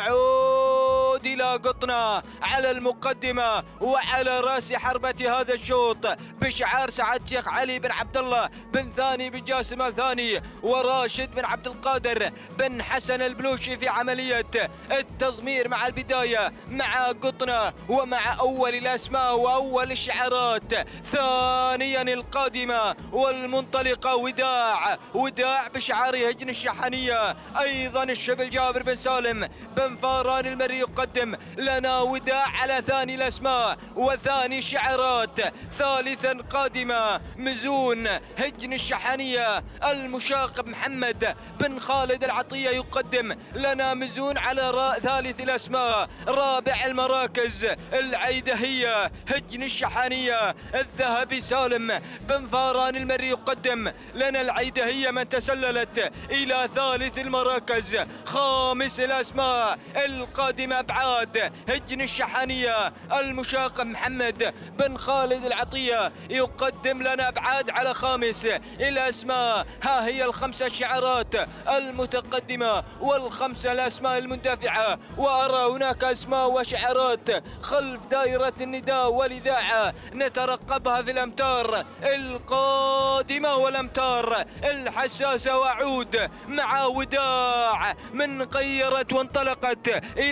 نعود إلى قطنا على المقدمة وعلى رأس حربة هذا الشوط بشعار سعد الشيخ علي بن عبد الله بن ثاني بن جاسم آل ثاني وراشد بن عبد القادر بن حسن البلوشي في عملية التضمير مع البداية مع قطنا ومع أول الأسماء وأول الشعارات. ثانيا القادمة والمنطلقة وداع بشعار هجن الشحانية. أيضا الشبل جابر بن سالم بن فاران المري يقدم لنا وداع على ثاني الأسماء وثاني الشعارات. ثالثا قادمة مزون هجن الشحانية المشاق محمد بن خالد العطية يقدم لنا مزون على ثالث الأسماء. رابع المراكز العيدهية هجن الشحانية الذهبي سالم بن فاران المري يقدم لنا العيدهية من تسللت إلى ثالث المراكز. خامس الأسماء القادمة أبعاد هجن الشحانية المشاق محمد بن خالد العطية يقدم لنا أبعاد على خامس الأسماء. ها هي الخمسة الشعارات المتقدمة والخمسة الأسماء المندفعة، وأرى هناك أسماء وشعارات خلف دائرة النداء والإذاعة نترقبها في الأمتار القادمة والأمتار الحساسة. وأعود مع وداع من غيرت وانطلقت إلى البداية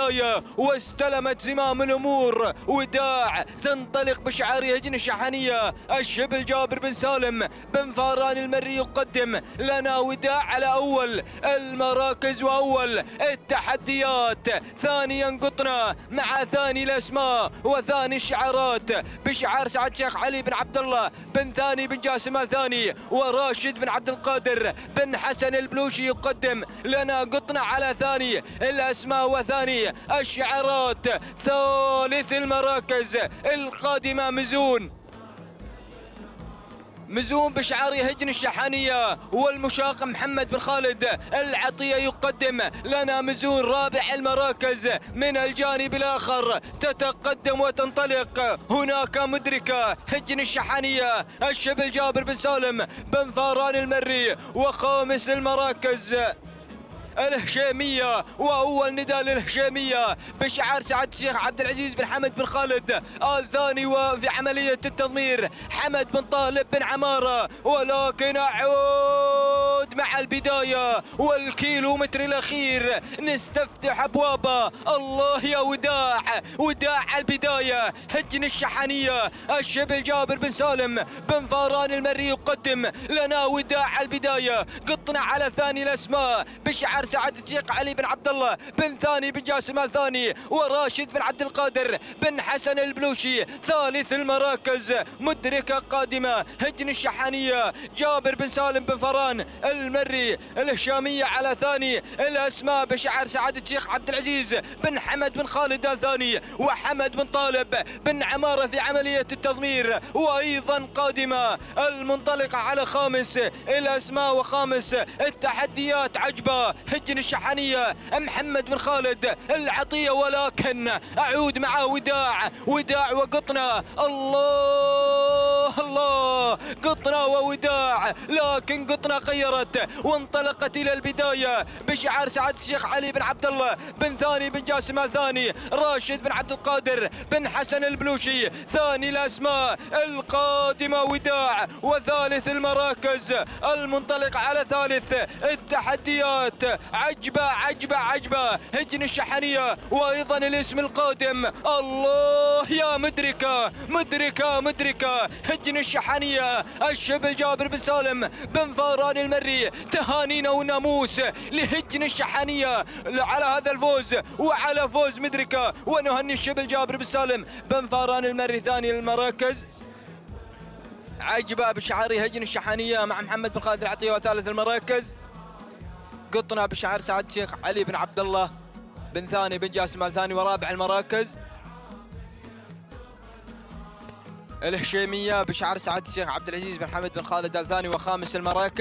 البداية واستلمت زمام الأمور. وداع تنطلق بشعار هجن الشحنية. الشبل جابر بن سالم بن فاران المري يقدم لنا وداع على أول المراكز وأول التحديات. ثانيا قطنا مع ثاني الأسماء وثاني الشعارات بشعار سعد شيخ علي بن عبد الله بن ثاني بن جاسم الثاني وراشد بن عبد القادر بن حسن البلوشي يقدم لنا قطنا على ثاني الأسماء وثاني الشعارات. ثالث المراكز القادمة مزون بشعار هجن الشحانية والمشاق محمد بن خالد العطية يقدم لنا مزون. رابع المراكز من الجانب الآخر تتقدم وتنطلق هناك مدركة هجن الشحانية الشبل جابر بن سالم بن فاران المري. وخامس المراكز الهشيمية وأول نداء للهشيمية بشعار سعد الشيخ عبد العزيز بن حمد بن خالد الثاني. وفي عملية التضمير حمد بن طالب بن عمارة. ولكن أعود مع البداية والكيلومتر الأخير نستفتح أبوابه. الله يا وداع البداية هجن الشحنية الشبل جابر بن سالم بن فاران المري يقدم لنا وداع البداية. قطنا على ثاني الأسماء بشعار سعد الشيخ علي بن عبد الله بن ثاني بن جاسم الثاني وراشد بن عبد القادر بن حسن البلوشي. ثالث المراكز مدركة قادمة هجن الشحانية جابر بن سالم بن فران المري. الهشامية على ثاني الأسماء بشعار سعد الشيخ عبد العزيز بن حمد بن خالد الثاني وحمد بن طالب بن عمارة في عملية التضمير. وأيضا قادمة المنطلقة على خامس الأسماء وخامس التحديات عجبة هجن الشحنية محمد بن خالد العطية. ولكن أعود مع وداع وقطنا. الله قطنا ووداع. لكن قطنا غيرت وانطلقت إلى البداية بشعار سعد الشيخ علي بن عبد الله بن ثاني بن جاسم الثاني راشد بن عبد القادر بن حسن البلوشي. ثاني الأسماء القادمة وداع. وثالث المراكز المنطلق على ثالث التحديات عجبة هجن الشحنية. وأيضا الاسم القادم الله يا مدركة هجن الشحنية الشبل جابر بن سالم بن فاران المري. تهانينا وناموس لهجن الشحانية على هذا الفوز وعلى فوز مدركة. ونهني الشبل جابر بن سالم بن فاران المري. ثاني المراكز عجبة بشعار هجن الشحانية مع محمد بن خالد العطية. وثالث المراكز قطنا بشعار سعد الشيخ علي بن عبد الله بن ثاني بن جاسم الثاني. ورابع المراكز الهشيمية بشعار سعد الشيخ عبد العزيز بن حمد بن خالد الثاني. وخامس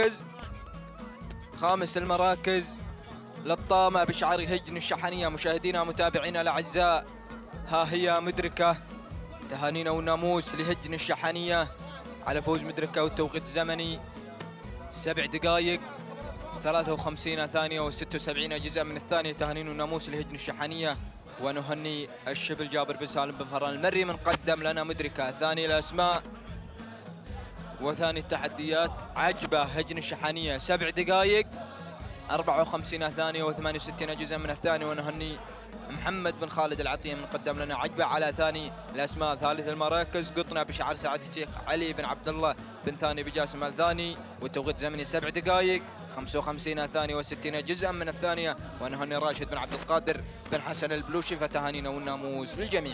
المراكز للطامة بشعار هجن الشحنية. مشاهدينا متابعينا الأعزاء ها هي مدركة. تهانينا والناموس لهجن الشحنية على فوز مدركة. والتوقيت الزمني 7 دقائق 53 ثانية و76 جزءا من الثانية. تهانين والناموس لهجن الشحنية. ونهني الشبل جابر بن سالم بن فران المري من قدم لنا مدركة. ثاني الأسماء وثاني التحديات عجبة هجن الشحنية 7 دقائق 54 ثانية و68 جزءا من الثانية. ونهني محمد بن خالد العطية من قدم لنا عجبة على ثاني الأسماء. ثالث المراكز قطنا بشعار سعد الشيخ علي بن عبد الله بن ثاني بجاسم الثاني. والتوقيت الزمني 7 دقائق 55 ثانية و60 جزءا من الثانية. ونهني راشد بن عبد القادر بن حسن البلوشي. فتهانينا والناموس للجميع.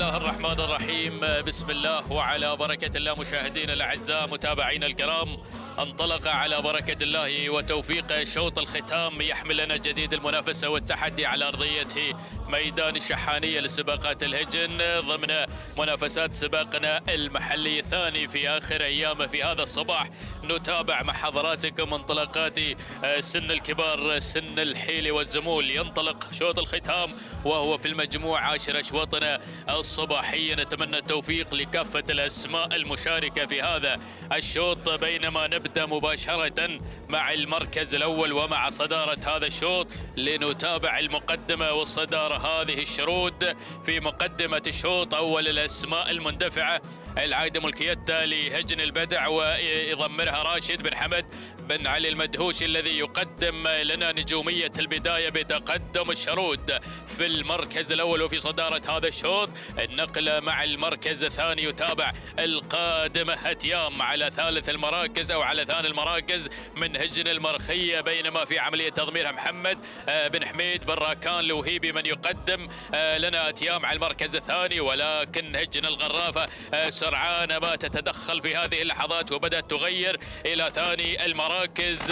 الله الرحمن الرحيم. بسم الله وعلى بركة الله. مشاهدينا الأعزاء متابعينا الكرام، انطلق على بركة الله وتوفيقه شوط الختام يحمل لنا جديد المنافسة والتحدي على أرضية ميدان الشحانية لسباقات الهجن ضمن منافسات سباقنا المحلي الثاني في آخر أيام في هذا الصباح. نتابع مع حضراتكم انطلاقات سن الكبار، سن الحيل والزمول. ينطلق شوط الختام وهو في المجموع 10 أشواطنا الصباحية. نتمنى التوفيق لكافة الأسماء المشاركة في هذا الشوط، بينما نبدأ مباشرة مع المركز الأول ومع صدارة هذا الشوط لنتابع المقدمة والصدارة. هذه الشرود في مقدمة الشوط. أول الأسماء المندفعة العايدة ملكيتها لهجن البدع ويضمرها راشد بن حمد بن علي المدهوشي الذي يقدم لنا نجومية البداية بتقدم الشرود في المركز الأول وفي صدارة هذا الشوط. النقلة مع المركز الثاني يتابع القادمة هتيام على ثالث المراكز أو على ثاني المراكز من هجن المرخية، بينما في عملية تضميرها محمد بن حميد بن راكان الوهيبي من يقدم لنا هتيام على المركز الثاني. ولكن هجن الغرافة سرعان ما تتدخل في هذه اللحظات وبدأت تغير إلى ثاني المراكز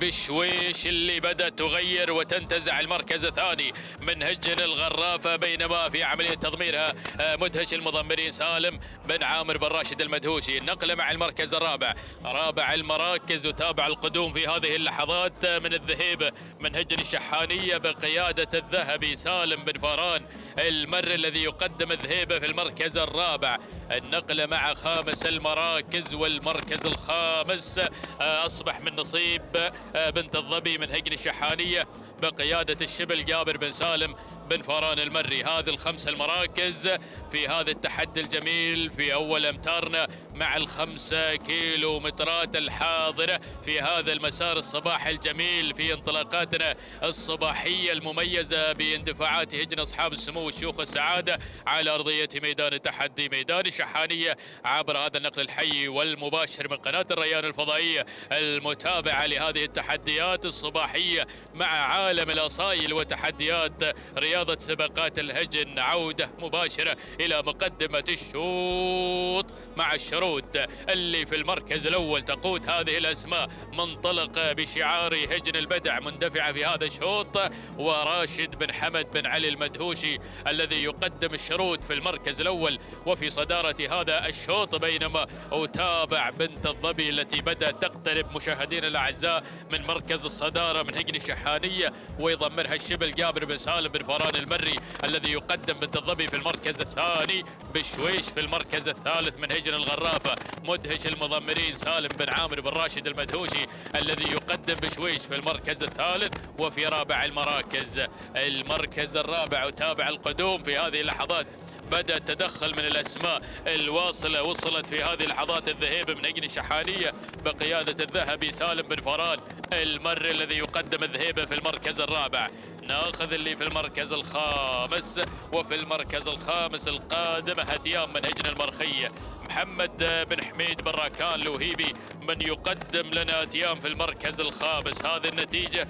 بشويش اللي بدأت تغير وتنتزع المركز الثاني من هجن الغرافة، بينما في عملية تضميرها مدهش المضمرين سالم بن عامر بن راشد المدهوشي. النقلة مع المركز الرابع، رابع المراكز يتابع القدوم في هذه اللحظات من الذهيب من هجن الشحانية بقيادة الذهبي سالم بن فاران المر الذي يقدم الذهيبة في المركز الرابع. النقلة مع خامس المراكز، والمركز الخامس أصبح من نصيب بنت الظبي من هجن الشحانية بقيادة الشبل جابر بن سالم بن فاران المري. هذه الخمس المراكز في هذا التحدي الجميل في أول أمتارنا مع ال5 كيلومترات الحاضرة في هذا المسار الصباحي الجميل في انطلاقاتنا الصباحية المميزة باندفاعات هجن أصحاب السمو والشيوخ السعادة على أرضية ميدان التحدي ميدان الشحانية عبر هذا النقل الحي والمباشر من قناة الريان الفضائية المتابعة لهذه التحديات الصباحية مع عالم الأصايل وتحديات رياضة سباقات الهجن. عودة مباشرة إلى مقدمة الشوط مع الشرود اللي في المركز الأول. تقود هذه الأسماء منطلق بشعار هجن البدع مندفعة في هذا الشوط، وراشد بن حمد بن علي المدهوشي الذي يقدم الشرود في المركز الأول وفي صدارة هذا الشوط، بينما أتابع بنت الظبي التي بدأت تقترب مشاهدينا الأعزاء من مركز الصدارة من هجن الشحانية ويضمرها الشبل جابر بن سالم بن فاران المري الذي يقدم بنت الظبي في المركز الثاني. بشويش في المركز الثالث من هجن الغرافة مدهش المضمرين سالم بن عامر بن راشد المدهوشي الذي يقدم بشويش في المركز الثالث. وفي رابع المركز الرابع وتابع القدوم في هذه اللحظات. بدأ التدخل من الأسماء الواصلة، وصلت في هذه اللحظات الذهيب من هجن الشحانية بقيادة الذهبي سالم بن فاران المر الذي يقدم الذهيبة في المركز الرابع. ناخذ اللي في المركز الخامس، وفي المركز الخامس القادمة هتيام من هجن المرخية محمد بن حميد بن راكان الوهيبي من يقدم لنا هتيام في المركز الخامس. هذه النتيجة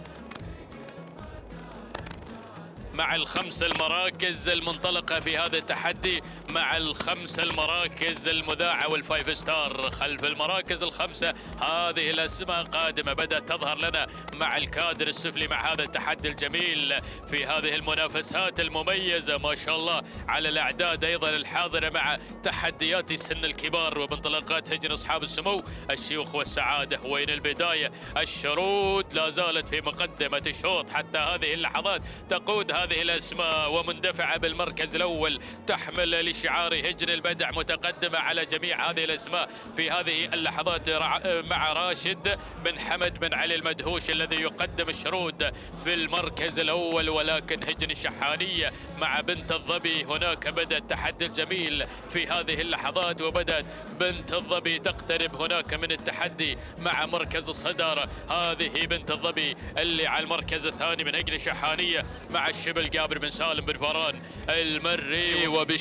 مع ال5 المراكز المنطلقة في هذا التحدي، مع ال5 المراكز المذاعة والفايف ستار. خلف المراكز ال5 هذه الأسماء قادمة بدأت تظهر لنا مع الكادر السفلي مع هذا التحدي الجميل في هذه المنافسات المميزة ما شاء الله على الأعداد أيضا الحاضرة مع تحديات سن الكبار وبانطلاقات هجن أصحاب السمو الشيوخ والسعادة. وين البداية؟ الشرود لا زالت في مقدمة الشوط حتى هذه اللحظات. تقود هذه الأسماء ومندفعة بالمركز الأول تحمل لشعار هجن البدع متقدمة على جميع هذه الأسماء في هذه اللحظات مع راشد بن حمد بن علي المدهوش الذي يقدم الشرود في المركز الأول. ولكن هجن الشحانية مع بنت الظبي هناك بدأ التحدي الجميل في هذه اللحظات، وبدأت بنت الظبي تقترب هناك من التحدي مع مركز الصدارة. هذه بنت الظبي اللي على المركز الثاني من هجن الشحانية مع الشبل جابر بن سالم بن فاران المري. وبشويش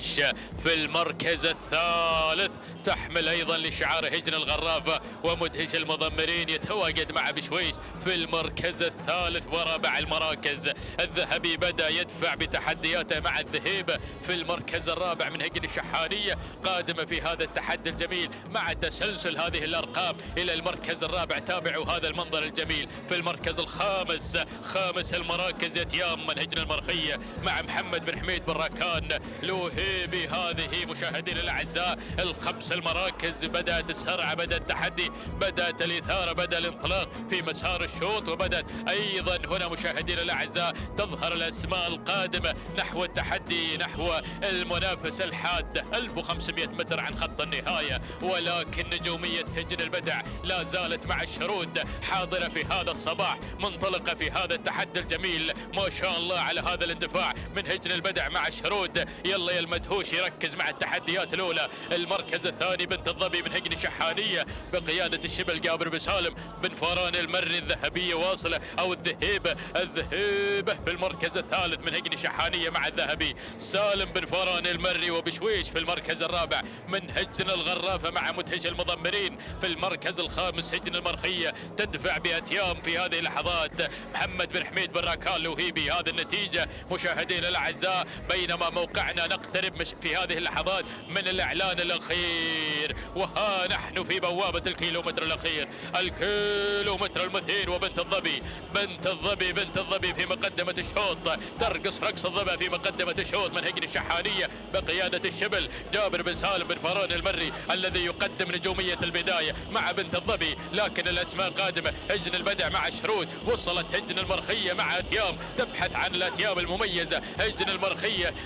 بشويش في المركز الثالث، تحمل ايضا لشعار هجن الغرافه ومدهش المضمرين يتواجد مع بشويش في المركز الثالث ورابع المراكز. الذهبي بدا يدفع بتحدياته مع الذهيب في المركز الرابع من هجن الشحانيه، قادمه في هذا التحدي الجميل مع تسلسل هذه الارقام الى المركز الرابع. تابعوا هذا المنظر الجميل في المركز الخامس، خامس المراكز يتيام من هجن المرخيه مع محمد بن حميد بن راكان لوهيبي. هذه مشاهدينا الاعزاء الخمس المراكز، بدات السرعه، بدا التحدي، بدات الاثاره، بدا الانطلاق في مسار الشوط، وبدات ايضا هنا مشاهدينا الاعزاء تظهر الاسماء القادمه نحو التحدي، نحو المنافسه الحاده 1500 متر عن خط النهايه. ولكن نجوميه هجن البدع لا زالت مع الشرود حاضره في هذا الصباح، منطلقه في هذا التحدي الجميل. ما شاء الله على هذا الاندفاع من هجن البدع مع الشرود. يلا يا المدهوش يركز مع التحديات الاولى. المركز الثاني بنت الظبي من هجن الشحانيه بقياده الشبل جابر بن سالم بن فاران المري. الذهبيه واصله او الذهيبه في المركز الثالث من هجن الشحانيه مع الذهبي سالم بن فاران المري. وبشويش في المركز الرابع من هجن الغرافه مع مدهش المضمرين. في المركز الخامس هجن المرخيه تدفع باتيام في هذه اللحظات محمد بن حميد بن راكان لوهيبي. هذه النتيجه مشاهدينا الاعزاء، بينما موقعنا نقترب في هذه اللحظات من الاعلان الاخير، وها نحن في بوابه الكيلومتر الاخير، الكيلومتر المثير. وبنت الظبي بنت الظبي في مقدمه الشوط، ترقص رقص الظبا في مقدمه الشوط من هجن الشحانيه بقياده الشبل جابر بن سالم بن فاران المري الذي يقدم نجوميه البدايه مع بنت الظبي. لكن الاسماء قادمه، هجن البدع مع الشرود، وصلت هجن المرخيه مع اتيام تبحث عن الاتيام المميزه. هجن المرخيه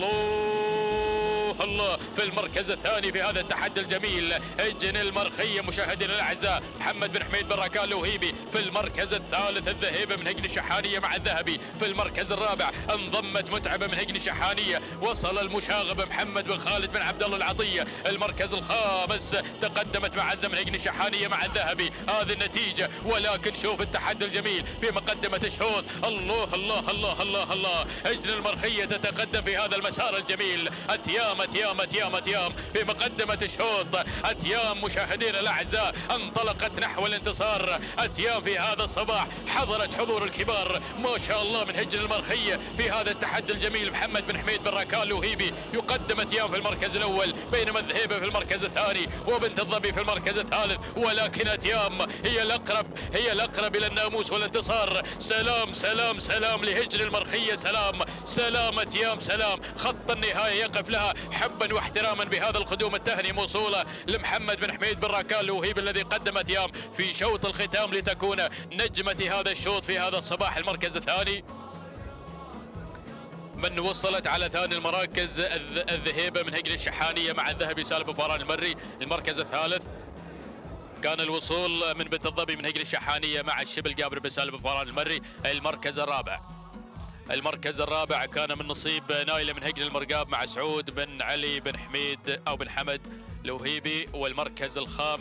الله في المركز الثاني في هذا التحدي الجميل. هجن المرخيه مشاهدينا الاعزاء محمد بن حميد بن راكان لوهيبي. في المركز الثالث الذهيبه من هجن الشحانيه مع الذهبي. في المركز الرابع انضمت متعبه من هجن الشحانيه، وصل المشاغب محمد بن خالد بن عبد الله العطيه. المركز الخامس تقدمت معزه من هجن الشحانيه مع الذهبي. هذه النتيجه، ولكن شوف التحدي الجميل في مقدمه الشوط. الله الله الله الله الله، هجن المرخيه تتقدم في هذا المسار الجميل. اتيام في مقدمة الشوط. أتيام مشاهدينا الأعزاء انطلقت نحو الانتصار. أتيام في هذا الصباح حضرت حضور الكبار ما شاء الله من هجن المرخية في هذا التحدي الجميل. محمد بن حميد بن راكان لوهيبي يقدم أتيام في المركز الأول، بينما الذهيبة في المركز الثاني وبنت الظبي في المركز الثالث. ولكن أتيام هي الأقرب إلى الناموس والانتصار. سلام لهجن المرخية، سلام أتيام، سلام. خط النهاية يقف لها حبا واحتراما بهذا القدوم التهني موصوله لمحمد بن حميد بن راكان لوهيب الذي قدم اتيام في شوط الختام لتكون نجمة هذا الشوط في هذا الصباح. المركز الثاني من وصلت على ثاني المراكز الذهيبة من هجن الشحانية مع الذهبي سالم بن فاران المري. المركز الثالث كان الوصول من بنت الظبي من هجن الشحانية مع الشبل جابر بن سالم بن فاران المري. المركز الرابع كان من نصيب نايلة من هجن المرقاب مع سعود بن علي بن حميد أو بن حمد لوهيبي. والمركز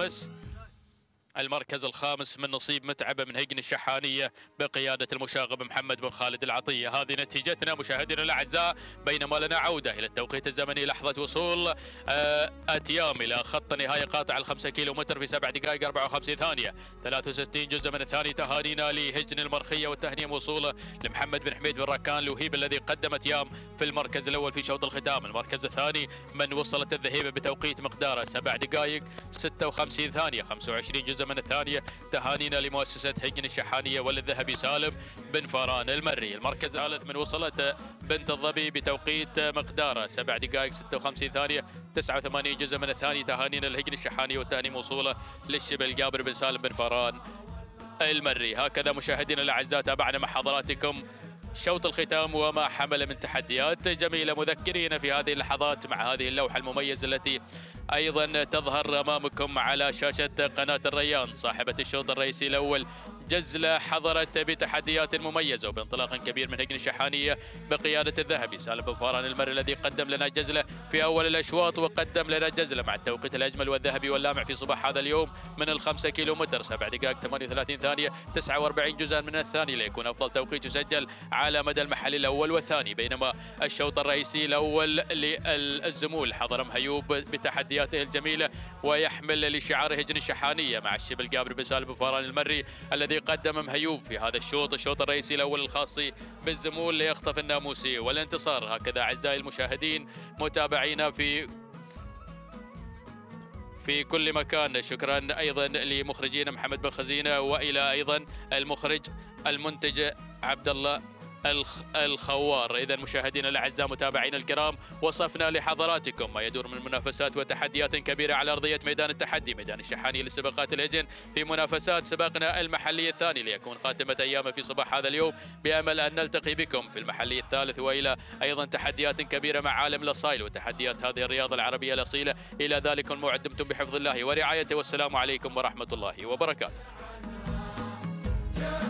الخامس من نصيب متعبة من هجن الشحانية بقيادة المشاغب محمد بن خالد العطية. هذه نتيجتنا مشاهدينا الأعزاء، بينما لنا عودة إلى التوقيت الزمني لحظة وصول أتيام إلى خط نهاية قاطع ال5 كيلومتر في 7 دقائق 54 ثانية 63 جزء من الثاني. تهانينا لهجن المرخية والتهنئة موصولة لمحمد بن حميد بن راكان لوهيب الذي قدم أتيام في المركز الأول في شوط الختام. المركز الثاني من وصلت الذهيبة بتوقيت مقداره 7 دقائق 56 ثانية 25 جزء من الثانية. تهانينا لمؤسسة هجن الشحانية وللذهبي سالم بن فاران المري. المركز الثالث من وصلت بنت الظبي بتوقيت مقداره 7 دقائق 56 ثانية 89 جزء من الثاني. تهانينا لهجن الشحانية والتهنئة موصولة للشبل جابر بن سالم بن فاران المري. هكذا مشاهدينا الأعزاء تابعنا مع حضراتكم شوط الختام وما حمل من تحديات جميلة، مذكرين في هذه اللحظات مع هذه اللوحة المميزة التي أيضا تظهر أمامكم على شاشة قناة الريان. صاحبة الشوط الرئيسي الأول جزلة حضرت بتحديات مميزة وبانطلاق كبير من هجن الشحانية بقيادة الذهبي سالم بن فاران المري الذي قدم لنا جزلة في أول الأشواط وقدم لنا جزلة مع التوقيت الأجمل والذهبي واللامع في صباح هذا اليوم من ال5 كيلومتر 7 دقائق 38 ثانية 49 جزءا من الثانية ليكون أفضل توقيت يسجل على مدى المحلي الأول والثاني. بينما الشوط الرئيسي الأول للزمول حضر مهيوب بتحدياته الجميلة ويحمل لشعار هجن الشحانية مع الشبل قابر بن سالم بن فاران المري الذي قدم مهيوب في هذا الشوط الرئيسي الأول الخاص بالزمول ليخطف الناموسي والانتصار. هكذا أعزائي المشاهدين متابعينا في كل مكان. شكرا أيضا لمخرجين محمد بن خزينة وإلى أيضا المخرج المنتج عبد الله الخوار. إذا مشاهدينا الأعزاء متابعينا الكرام وصفنا لحضراتكم ما يدور من منافسات وتحديات كبيرة على أرضية ميدان التحدي ميدان الشحانية لسباقات الهجن في منافسات سباقنا المحلي الثاني ليكون خاتمة أيامه في صباح هذا اليوم بأمل أن نلتقي بكم في المحلي الثالث وإلى أيضا تحديات كبيرة مع عالم الأصايل وتحديات هذه الرياضة العربية الأصيلة. إلى ذلك الموعد دمتم بحفظ الله ورعايته والسلام عليكم ورحمة الله وبركاته.